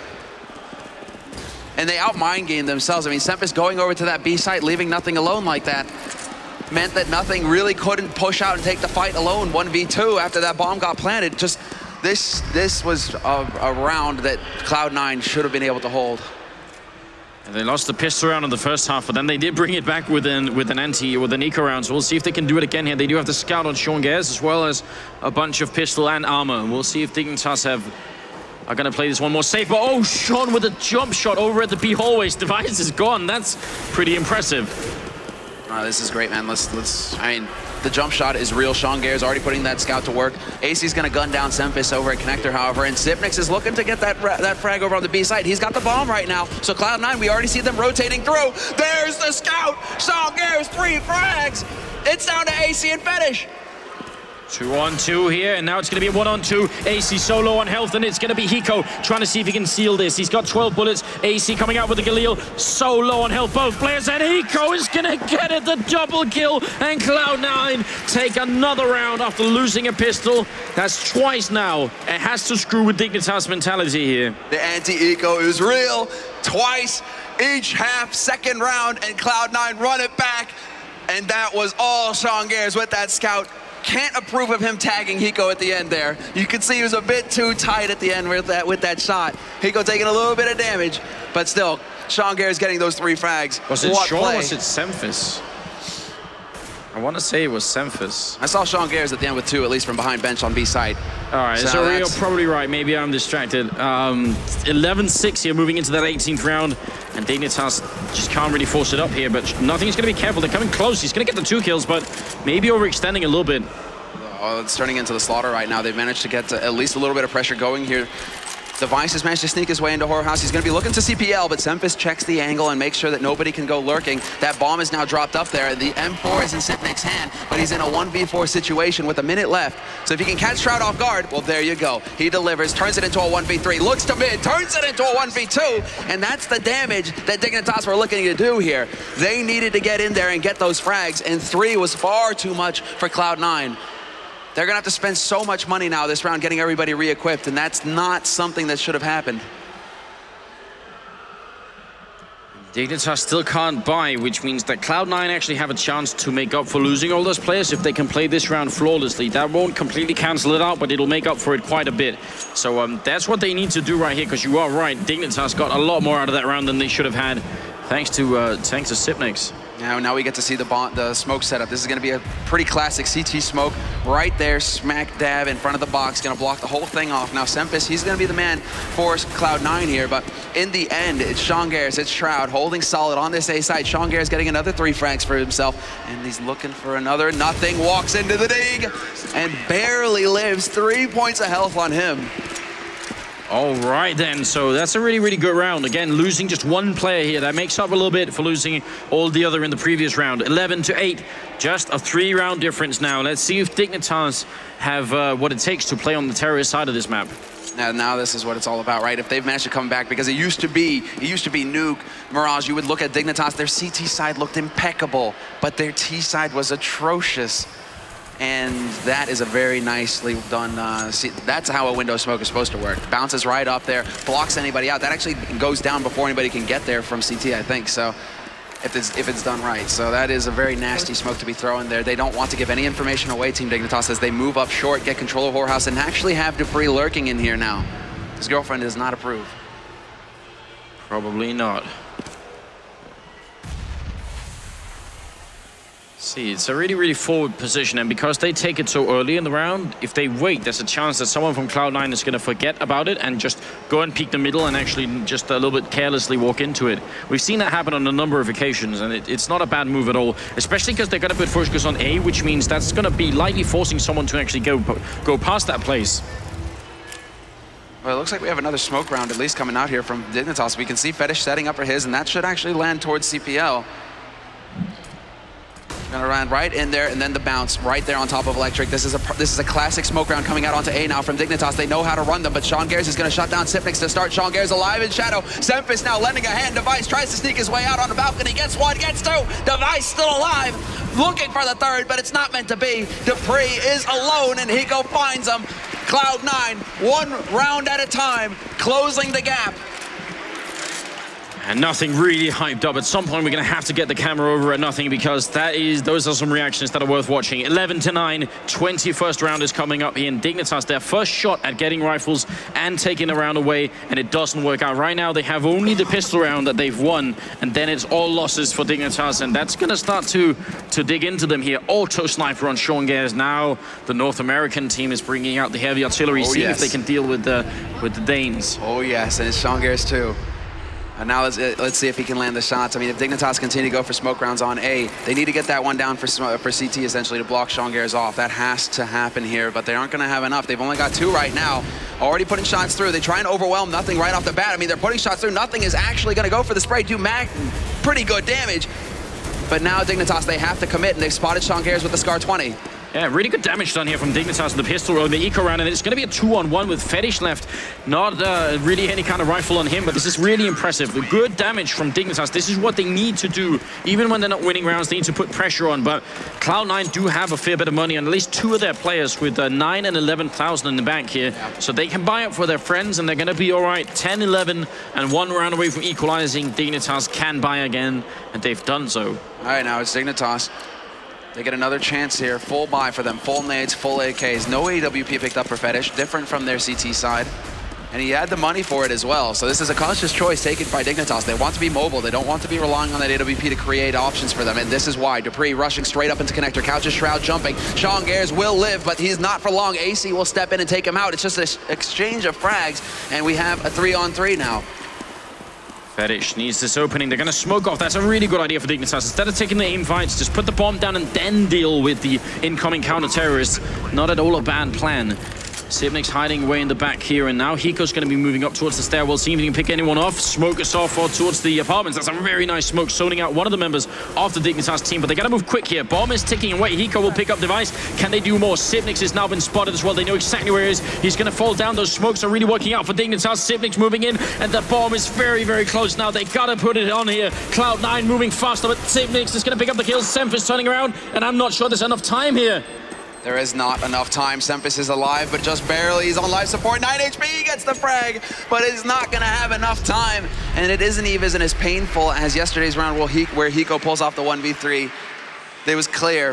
And they out-mind gamed themselves. I mean, Semphis going over to that B site, leaving nothing alone like that, meant that nothing really couldn't push out and take the fight alone. 1v2 after that bomb got planted. Just this was a round that Cloud9 should have been able to hold. They lost the pistol round in the first half, but then they did bring it back with an eco round. So we'll see if they can do it again here. They do have the scout on Sean Gares, as well as a bunch of pistol and armor. We'll see if Dignitas are going to play this one more safe. But oh, Sean with a jump shot over at the B hallways. Device is gone. That's pretty impressive. Oh, this is great, man. I mean, the jump shot is real. Sean Gare's already putting that scout to work. AC's going to gun down Semphis over at Connector, however, and Sipnix is looking to get that frag over on the B side. He's got the bomb right now. So Cloud9, we already see them rotating through. There's the scout. Sean Gare's 3 frags. It's down to AC and Fetish. 2-on-2 here, and now it's going to be a 1-on-2. AC so low on health, and it's going to be Hiko trying to see if he can seal this. He's got 12 bullets. AC coming out with the Galil, so low on health, both players, and Hiko is going to get it, the double kill, and Cloud9 take another round after losing a pistol. That's twice now. It has to screw with Dignitas mentality here. The anti-eco is real. Twice each half, second round, and Cloud9 run it back, and that was all Sean Gares with that scout. Can't approve of him tagging Hiko at the end there. You can see he was a bit too tight at the end with that shot. Hiko taking a little bit of damage, but still, Sean Gare's getting those 3 frags. Was it Sean or was it Semphis? I want to say it was Semphis. I saw Sean Gares at the end with 2, at least from behind bench on B side. All right, so you're probably right. Maybe I'm distracted. 11-6 here, moving into that 18th round. And Dignitas just can't really force it up here, but nothing's going to be careful. They're coming close. He's going to get the 2 kills, but maybe overextending a little bit. Oh, it's turning into the slaughter right now. They've managed to get at least a little bit of pressure going here. Device has managed to sneak his way into Horror House. He's going to be looking to CPL, but Semphis checks the angle and makes sure that nobody can go lurking. That bomb is now dropped up there. The M4 is in Sipnix's hand, but he's in a 1v4 situation with a minute left. So if he can catch Shroud off guard, well, there you go. He delivers, turns it into a 1v3, looks to mid, turns it into a 1v2, and that's the damage that Dignitas were looking to do here. They needed to get in there and get those frags, and 3 was far too much for Cloud9. They're going to have to spend so much money now this round getting everybody re-equipped, and that's not something that should have happened. Dignitas still can't buy, which means that Cloud9 actually have a chance to make up for losing all those players if they can play this round flawlessly. That won't completely cancel it out, but it'll make up for it quite a bit. So that's what they need to do right here, because you are right. Dignitas got a lot more out of that round than they should have had, thanks to Sipnix. Now we get to see the smoke setup. This is going to be a pretty classic CT smoke right there, smack dab in front of the box, going to block the whole thing off. Now Sempis, he's going to be the man for Cloud9 here, but in the end, it's Sean Garris, it's Shroud holding solid on this A side. Sean Garris getting another 3 frags for himself, and he's looking for another. Nothing, walks into the dig, and barely lives. 3 points of health on him. All right then, so that's a really, really good round. Again, losing just 1 player here. That makes up a little bit for losing all the other in the previous round. 11-8, just a 3-round difference now. Let's see if Dignitas have what it takes to play on the terrorist side of this map. Now this is what it's all about, right? If they've managed to come back, because it used to be Nuke, Mirage, you would look at Dignitas, their CT side looked impeccable, but their T side was atrocious. And that is a very nicely done, that's how a window smoke is supposed to work. Bounces right up there, blocks anybody out. That actually goes down before anybody can get there from CT, I think, so if it's done right. So that is a very nasty smoke to be throwing there. They don't want to give any information away, Team Dignitas, as they move up short, get control of Whorehouse, and actually have Dupree lurking in here now. His girlfriend does not approve. Probably not. See, it's a really, really forward position, and because they take it so early in the round, if they wait, there's a chance that someone from Cloud9 is going to forget about it and just go and peek the middle and actually just a little bit carelessly walk into it. We've seen that happen on a number of occasions, and it's not a bad move at all, especially because they're going to put focus on A, which means that's going to be likely forcing someone to actually go past that place. Well, it looks like we have another smoke round at least coming out here from Dignitas. We can see Fetish setting up for his, and that should actually land towards CPL. Gonna run right in there, and then the bounce right there on top of Electric. This is a classic smoke round coming out onto A now from Dignitas. They know how to run them, but Sean Garris is gonna shut down Sipnix to start. Sean Garris alive in shadow. Sempis now lending a hand. Device tries to sneak his way out on the balcony. Gets 1, gets 2. Device still alive, looking for the 3rd, but it's not meant to be. Dupree is alone, and Hiko finds him. Cloud9, 1 round at a time, closing the gap. And Nothing really hyped up. At some point, we're going to have to get the camera over at Nothing, because those are some reactions that are worth watching. 11-9, 21st round is coming up here in Dignitas. Their first shot at getting rifles and taking the round away, and it doesn't work out. Right now, they have only the pistol round that they've won, and then it's all losses for Dignitas, and that's going to start to dig into them here. Auto sniper on Sean Garris. Now the North American team is bringing out the heavy artillery, seeing if they can deal with the Danes. Oh yes, and it's Sean Garris too. And now let's see if he can land the shots. I mean, if Dignitas continue to go for smoke rounds on A, they need to get that one down for CT essentially to block Sean Garris off. That has to happen here, but they aren't going to have enough. They've only got 2 right now. Already putting shots through. They try and overwhelm Nothing right off the bat. I mean, they're putting shots through. Nothing is actually going to go for the spray. Do pretty good damage. But now Dignitas, they have to commit, and they've spotted Sean Garris with the Scar 20. Yeah, really good damage done here from Dignitas and the pistol round, the eco round, and it's going to be a 2-on-1 with Fetish left. Not really any kind of rifle on him, but this is really impressive. The good damage from Dignitas. This is what they need to do. Even when they're not winning rounds, they need to put pressure on. But Cloud9 do have a fair bit of money on at least 2 of their players with 9 and 11,000 in the bank here. So they can buy up for their friends, and they're going to be all right. 10-11 and 1 round away from equalizing. Dignitas can buy again, and they've done so. All right, now it's Dignitas. They get another chance here. Full buy for them. Full nades, full AKs. No AWP picked up for Fetish. Different from their CT side. And he had the money for it as well. So this is a conscious choice taken by Dignitas. They want to be mobile. They don't want to be relying on that AWP to create options for them. And this is why. Dupree rushing straight up into connector. Couches, Shroud jumping. Sean Garris will live, but he's not for long. AC will step in and take him out. It's just an exchange of frags. And we have a 3-on-3 now. Fetish needs this opening. They're going to smoke off. That's a really good idea for Dignitas. Instead of taking the aim fights, just put the bomb down and then deal with the incoming counter-terrorists. Not at all a bad plan. Sipnix hiding away in the back here, and now Hiko's going to be moving up towards the stairwell, seeing if he can pick anyone off. Smoke us off or towards the apartments. That's a very nice smoke, zoning out one of the members of the Dignitas team, but they got to move quick here. Bomb is ticking away. Hiko will pick up Device. Can they do more? Sipnix has now been spotted as well. They know exactly where he is. He's going to fall down. Those smokes are really working out for Dignitas. Sipnix moving in, and the bomb is very, very close now. They got to put it on here. Cloud9 moving faster, but Sipnix is going to pick up the kills. Sempis turning around, and I'm not sure there's enough time here. There is not enough time. Sempis is alive, but just barely. He's on life support. 9 HP, he gets the frag, but he's not going to have enough time. And it isn't even as painful as yesterday's round where Hiko pulls off the 1v3. It was clear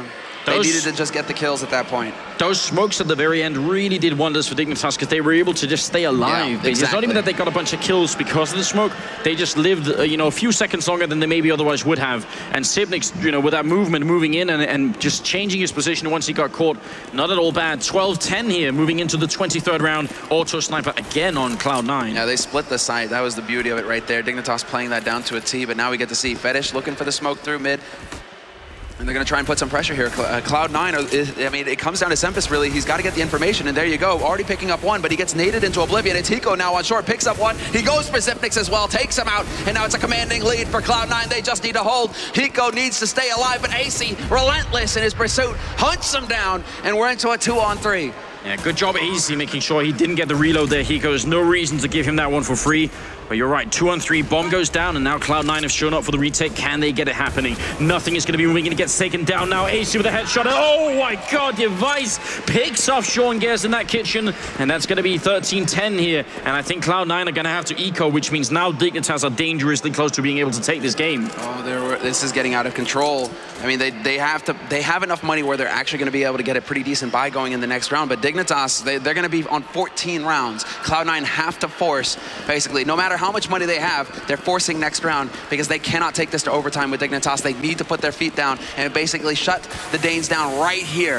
They needed to just get the kills at that point. Those smokes at the very end really did wonders for Dignitas because they were able to just stay alive. Yeah, exactly. It's not even that they got a bunch of kills because of the smoke. They just lived, you know, a few seconds longer than they maybe otherwise would have. And Sibnix, you know, with that movement, moving in and just changing his position once he got caught, not at all bad. 12-10 here, moving into the 23rd round. Auto Sniper again on Cloud9. Yeah, they split the site. That was the beauty of it right there. Dignitas playing that down to a T, but now we get to see Fetish looking for the smoke through mid. And they're going to try and put some pressure here. Cloud9, I mean, it comes down to Sempus, really. He's got to get the information, and there you go. Already picking up one, but he gets naded into oblivion. It's Hiko now on short, picks up one. He goes for Zipnix as well, takes him out, and now it's a commanding lead for Cloud9. They just need to hold. Hiko needs to stay alive, but AC, relentless in his pursuit, hunts him down, and we're into a 2-on-3. Yeah, good job, AC, making sure he didn't get the reload there. Hiko, there's no reason to give him that one for free. But you're right, 2-on-3, bomb goes down, and now Cloud9 have shown up for the retake. Can they get it happening? Nothing is going to be moving, and it gets taken down now. AC with a headshot. Oh my god, Device picks off Sean Gers in that kitchen, and that's going to be 13-10 here. And I think Cloud9 are going to have to eco, which means now Dignitas are dangerously close to being able to take this game. Oh, this is getting out of control. I mean, they have enough money where they're actually going to be able to get a pretty decent buy going in the next round, but Dignitas, they're going to be on 14 rounds. Cloud9 have to force, basically, no matter how much money they have, they're forcing next round because they cannot take this to overtime with Dignitas. They need to put their feet down and basically shut the Danes down right here.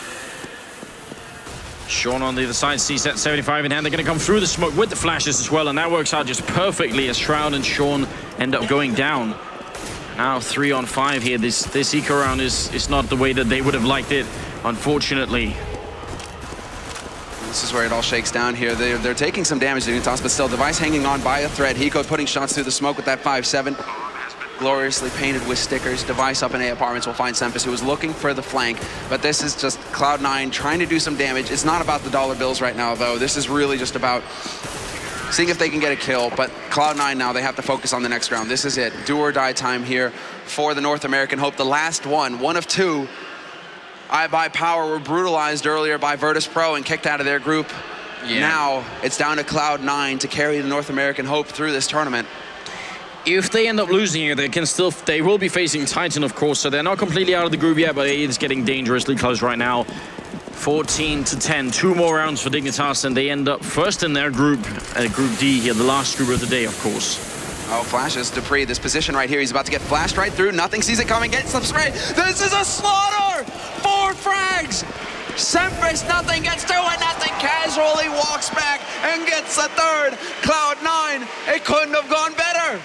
Sean on the other side, sees that 75 in hand. They're going to come through the smoke with the flashes as well, and that works out just perfectly as Shroud and Sean end up going down. Now 3-on-5 here. This eco round is not the way that they would have liked it, unfortunately. This is where it all shakes down here. They're taking some damage to Dignitas, but still, Device hanging on by a thread. Hiko putting shots through the smoke with that 5-7. Gloriously painted with stickers. Device up in A apartments will find Sempus, who was looking for the flank. But this is just Cloud9 trying to do some damage. It's not about the dollar bills right now, though. This is really just about seeing if they can get a kill. But Cloud9 now, they have to focus on the next round. This is it. Do or die time here for the North American Hope. The last one of two. iBuyPower were brutalized earlier by Virtus Pro and kicked out of their group. Yeah. Now it's down to Cloud9 to carry the North American Hope through this tournament. If they end up losing here, they will be facing Titan, of course, so they're not completely out of the group yet, but it's getting dangerously close right now. 14-10, 2 more rounds for Dignitas, and they end up first in their group, Group D here, the last group of the day, of course. Oh, flashes Dupree. This position right here, he's about to get flashed right through. Nothing, sees it coming, gets the spray. This is a slaughter! 4 frags! Sempus, nothing, gets through it, nothing, casually walks back and gets a third. Cloud9, it couldn't have gone better.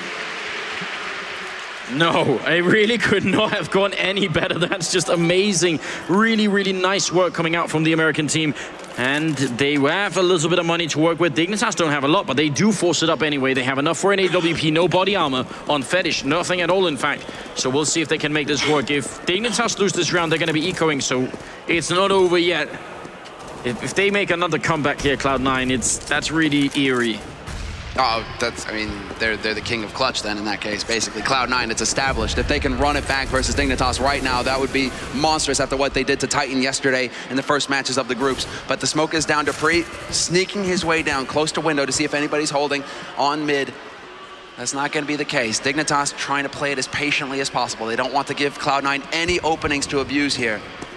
No, it really could not have gone any better. That's just amazing. Really, really nice work coming out from the American team. And they have a little bit of money to work with. Dignitas don't have a lot, but they do force it up anyway. They have enough for an AWP, no body armor on Fetish, nothing at all, in fact. So we'll see if they can make this work. If Dignitas lose this round, they're going to be ecoing, so it's not over yet. If they make another comeback here, Cloud9, that's really eerie. Oh, I mean, they're the king of clutch then in that case, basically. Cloud9, it's established. If they can run it back versus Dignitas right now, that would be monstrous after what they did to Titan yesterday in the first matches of the groups. But the smoke is down to Dupree, sneaking his way down close to window to see if anybody's holding on mid. That's not going to be the case. Dignitas trying to play it as patiently as possible. They don't want to give Cloud9 any openings to abuse here.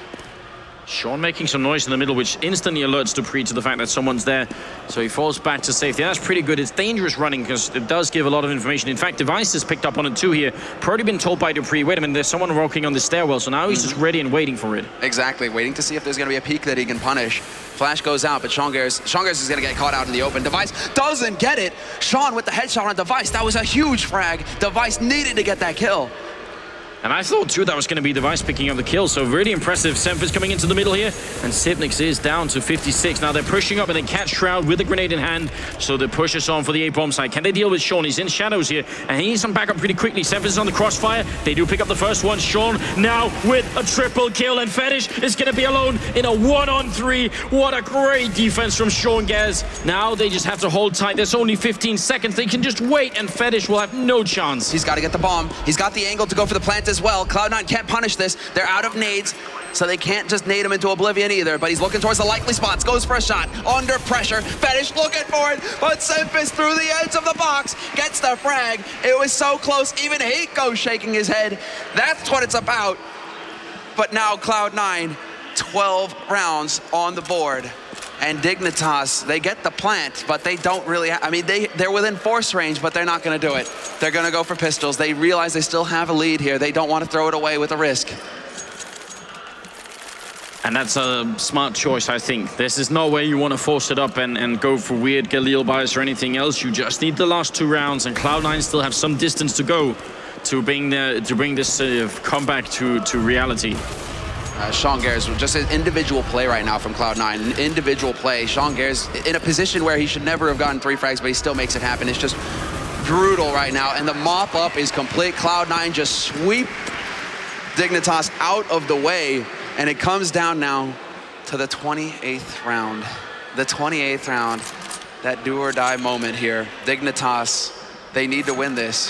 Sean making some noise in the middle, which instantly alerts Dupree to the fact that someone's there. So he falls back to safety. That's pretty good. It's dangerous running because it does give a lot of information. In fact, Device has picked up on it too here. Probably been told by Dupree, wait a minute, there's someone walking on the stairwell. So now he's just ready and waiting for it. Exactly, waiting to see if there's going to be a peek that he can punish. Flash goes out, but Sean Gers is going to get caught out in the open. Device doesn't get it. Sean with the headshot on Device. That was a huge frag. Device needed to get that kill. And I thought, too, that was going to be Device picking up the kill. So really impressive. Sempus coming into the middle here. And Sibnix is down to 56. Now they're pushing up and they catch Shroud with a grenade in hand. So they push us on for the A-bomb side. Can they deal with Sean? He's in shadows here. And he needs some backup pretty quickly. Sempus is on the crossfire. They do pick up the first one. Sean now with a triple kill. And Fetish is going to be alone in a 1-on-3. What a great defense from Sean Gers. Now they just have to hold tight. There's only 15 seconds. They can just wait and Fetish will have no chance. He's got to get the bomb. He's got the angle to go for the plant as well. Cloud9 can't punish this. They're out of nades, so they can't just nade him into oblivion either, but he's looking towards the likely spots, goes for a shot, under pressure, Fetish looking for it, but Sempus through the edge of the box, gets the frag. It was so close, even Hiko shaking his head. That's what it's about. but now Cloud9, 12 rounds on the board. And Dignitas, they get the plant, but they don't really, I mean, they're within force range, but they're not gonna do it. They're gonna go for pistols. They realize they still have a lead here. They don't want to throw it away with a risk. And that's a smart choice, I think. This is not where you want to force it up and go for weird Galil buys or anything else. You just need the last 2 rounds, and Cloud9 still have some distance to go to bring this comeback to reality. Sean Gares, just an individual play right now from Cloud9. An individual play. Sean Gares in a position where he should never have gotten 3 frags, but he still makes it happen. It's just brutal right now, and the mop-up is complete. Cloud9 just sweep Dignitas out of the way, and it comes down now to the 28th round. The 28th round, that do-or-die moment here. Dignitas, they need to win this.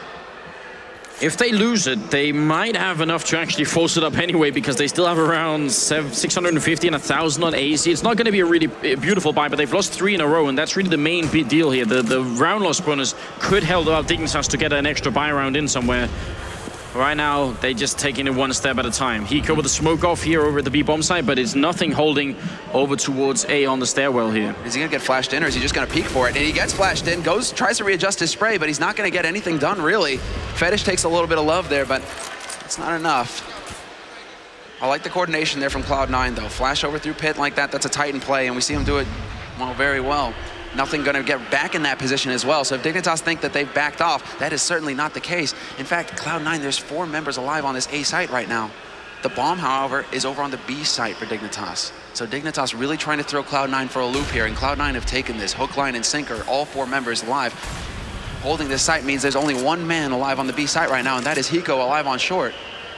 If they lose it, they might have enough to actually force it up anyway, because they still have around 650 and 1,000 on AC. It's not going to be a really beautiful buy, but they've lost 3 in a row, and that's really the main big deal here. The round loss bonus could help out Dignitas to get an extra buy round in somewhere. Right now, they just taking it one step at a time. Hiko with the smoke off here over at the B bomb site, but it's nothing holding over towards A on the stairwell here. Is he gonna get flashed in, or is he just gonna peek for it? And he gets flashed in, tries to readjust his spray, but he's not gonna get anything done really. Fetish takes a little bit of love there, but it's not enough. I like the coordination there from Cloud9 though. Flash over through pit like that, that's a Titan play, and we see him do it, well, very well. Nothing gonna get back in that position as well. So if Dignitas think that they've backed off, that is certainly not the case. In fact, Cloud9, there's 4 members alive on this A site right now. The bomb, however, is over on the B site for Dignitas. So Dignitas really trying to throw Cloud9 for a loop here, and Cloud9 have taken this. Hook, line, and sinker, all 4 members alive. Holding this site means there's only 1 man alive on the B site right now, and that is Hiko alive on short.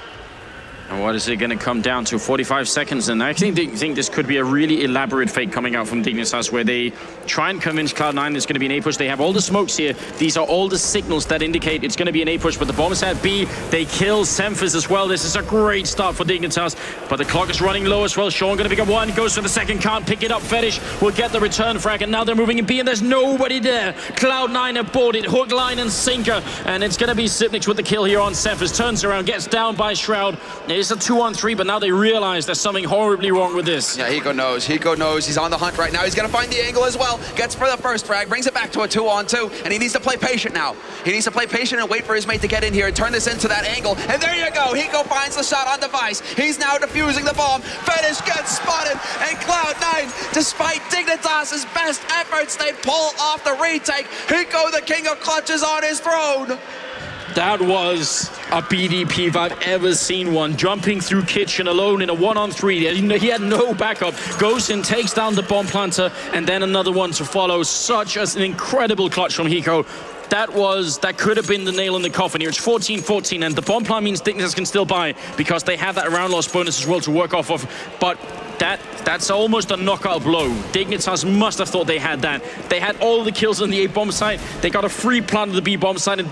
And what is it going to come down to? 45 seconds, and I actually think this could be a really elaborate fake coming out from Dignitas, where they try and convince Cloud9 there's going to be an A push. They have all the smokes here. These are all the signals that indicate it's going to be an A push, but the bomb is at B. They kill Semphis as well. This is a great start for Dignitas, but the clock is running low as well. Sean going to pick up 1, goes for the second, can't pick it up. Fetish will get the return frag, and now they're moving in B, and there's nobody there. Cloud9 have bought it, hook, line, and sinker, and it's going to be Sipnix with the kill here on Semphis. Turns around, gets down by Shroud. It's a 2-on-3, but now they realize there's something horribly wrong with this. Yeah, Hiko knows. Hiko knows. He's on the hunt right now. He's going to find the angle as well. Gets for the first frag, brings it back to a 2-on-2, and he needs to play patient now. He needs to play patient and wait for his mate to get in here and turn this into that angle. And there you go. Hiko finds the shot on device. He's now defusing the bomb. Fetish gets spotted, and Cloud9, despite Dignitas' best efforts, they pull off the retake. Hiko, the king of clutches, on his throne. That was a BDP if I've ever seen one. Jumping through kitchen alone in a 1-on-3. He had no backup. Goes and takes down the bomb planter, and then another one to follow. Such an incredible clutch from Hiko. That could have been the nail in the coffin here. It's 14-14, and the bomb plant means Dignitas can still buy, because they have that round loss bonus as well to work off of. But that's almost a knockout blow. Dignitas must have thought they had that. They had all the kills on the A bomb site. They got a free plant on the B bomb site, and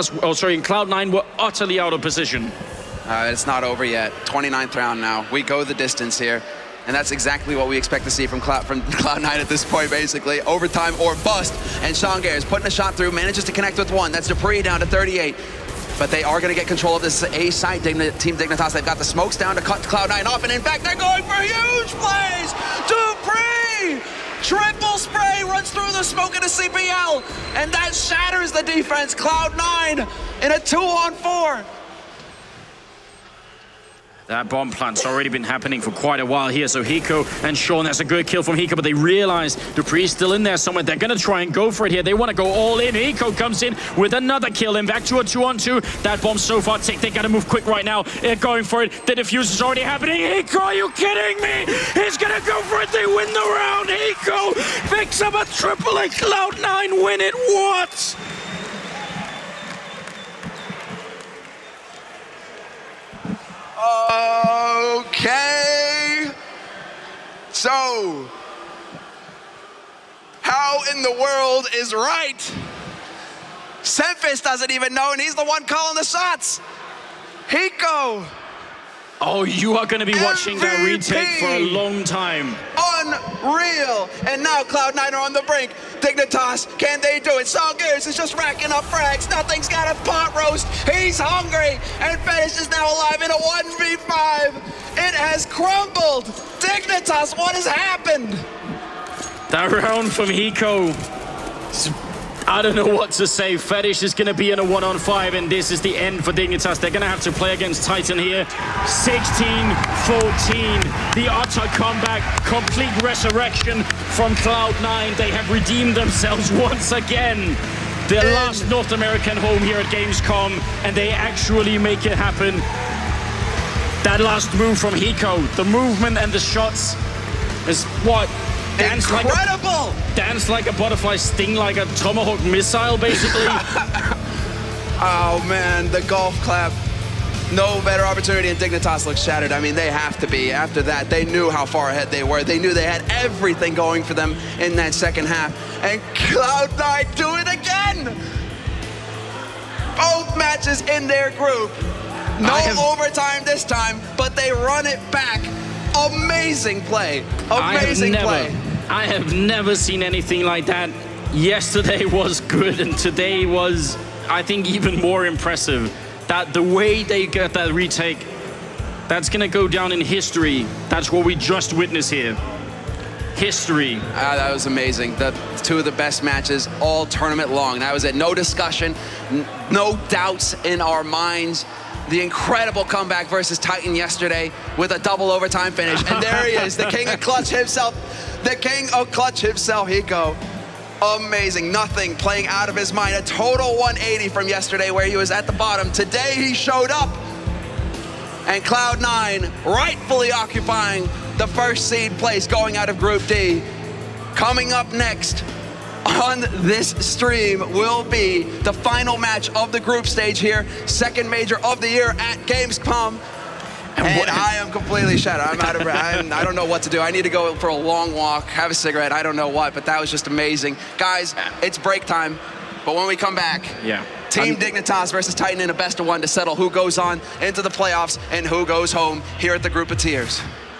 Cloud9 were utterly out of position. It's not over yet. 29th round now. We go the distance here. And that's exactly what we expect to see from Cloud9 at this point, basically. Overtime or bust. And Sean Gares putting a shot through, manages to connect with 1. That's Dupree down to 38. But they are going to get control of this A site, Team Dignitas. They've got the smokes down to cut Cloud9 off. And in fact, they're going for huge plays. Dupree! Triple spray, runs through the smoke into CPL. And that shatters the defense. Cloud9 in a 2-on-4. That bomb plant's already been happening for quite a while here. So Hiko and Sean, that's a good kill from Hiko, but they realize Dupree's still in there somewhere. They're going to try and go for it here. They want to go all in. Hiko comes in with another kill, and back to a 2-on-2. That bomb's so far ticked. They got to move quick right now. They're going for it. The defuse is already happening. Hiko, are you kidding me? He's going to go for it. They win the round. Hiko picks up a triple, and Cloud9 win it. What? Okay. So, how in the world is right? Semphis doesn't even know, and he's the one calling the shots. Hiko Oh, you are going to be watching that MVP. retake for a long time. Unreal. And now Cloud9 are on the brink. Dignitas, can they do it? Songears is just racking up frags. Nothing's got a pot roast. He's hungry. And Fetish is now alive in a 1v5. It has crumbled. Dignitas, what has happened? That round from Hiko, I don't know what to say. Fetish is going to be in a 1-on-5, and this is the end for Dignitas. They're going to have to play against Titan here. 16-14, the utter comeback, complete resurrection from Cloud9. They have redeemed themselves once again. Their last North American home here at Gamescom, and they actually make it happen. That last move from Hiko, the movement and the shots is what? Incredible! Dance like a butterfly, sting like a tomahawk missile, basically. Oh man, the golf clap. No better opportunity, and Dignitas looks shattered. I mean, they have to be. After that, they knew how far ahead they were. They knew they had everything going for them in that second half. And Cloud9 do it again! Both matches in their group. No overtime this time, but they run it back. Amazing play. Amazing play. I have never seen anything like that. Yesterday was good, and today was, I think, even more impressive. That the way they get that retake, that's gonna go down in history. That's what we just witnessed here. History. That was amazing. The two of the best matches all tournament long. That was it. No discussion, no doubts in our minds. The incredible comeback versus Titan yesterday with a double overtime finish. And there he is, the king of clutch himself. The king of clutch himself, Hiko. Amazing, nothing, playing out of his mind. A total 180 from yesterday where he was at the bottom. Today he showed up. And Cloud9 rightfully occupying the first seed place going out of Group D. Coming up next on this stream will be the final match of the group stage here. Second major of the year at Gamescom. And I am completely shattered. I'm out of breath. I don't know what to do. I need to go for a long walk, have a cigarette. I don't know what, but that was just amazing. Guys, it's break time. But when we come back, Team Dignitas versus Titan in a best-of-1 to settle who goes on into the playoffs and who goes home here at the Group of Tiers.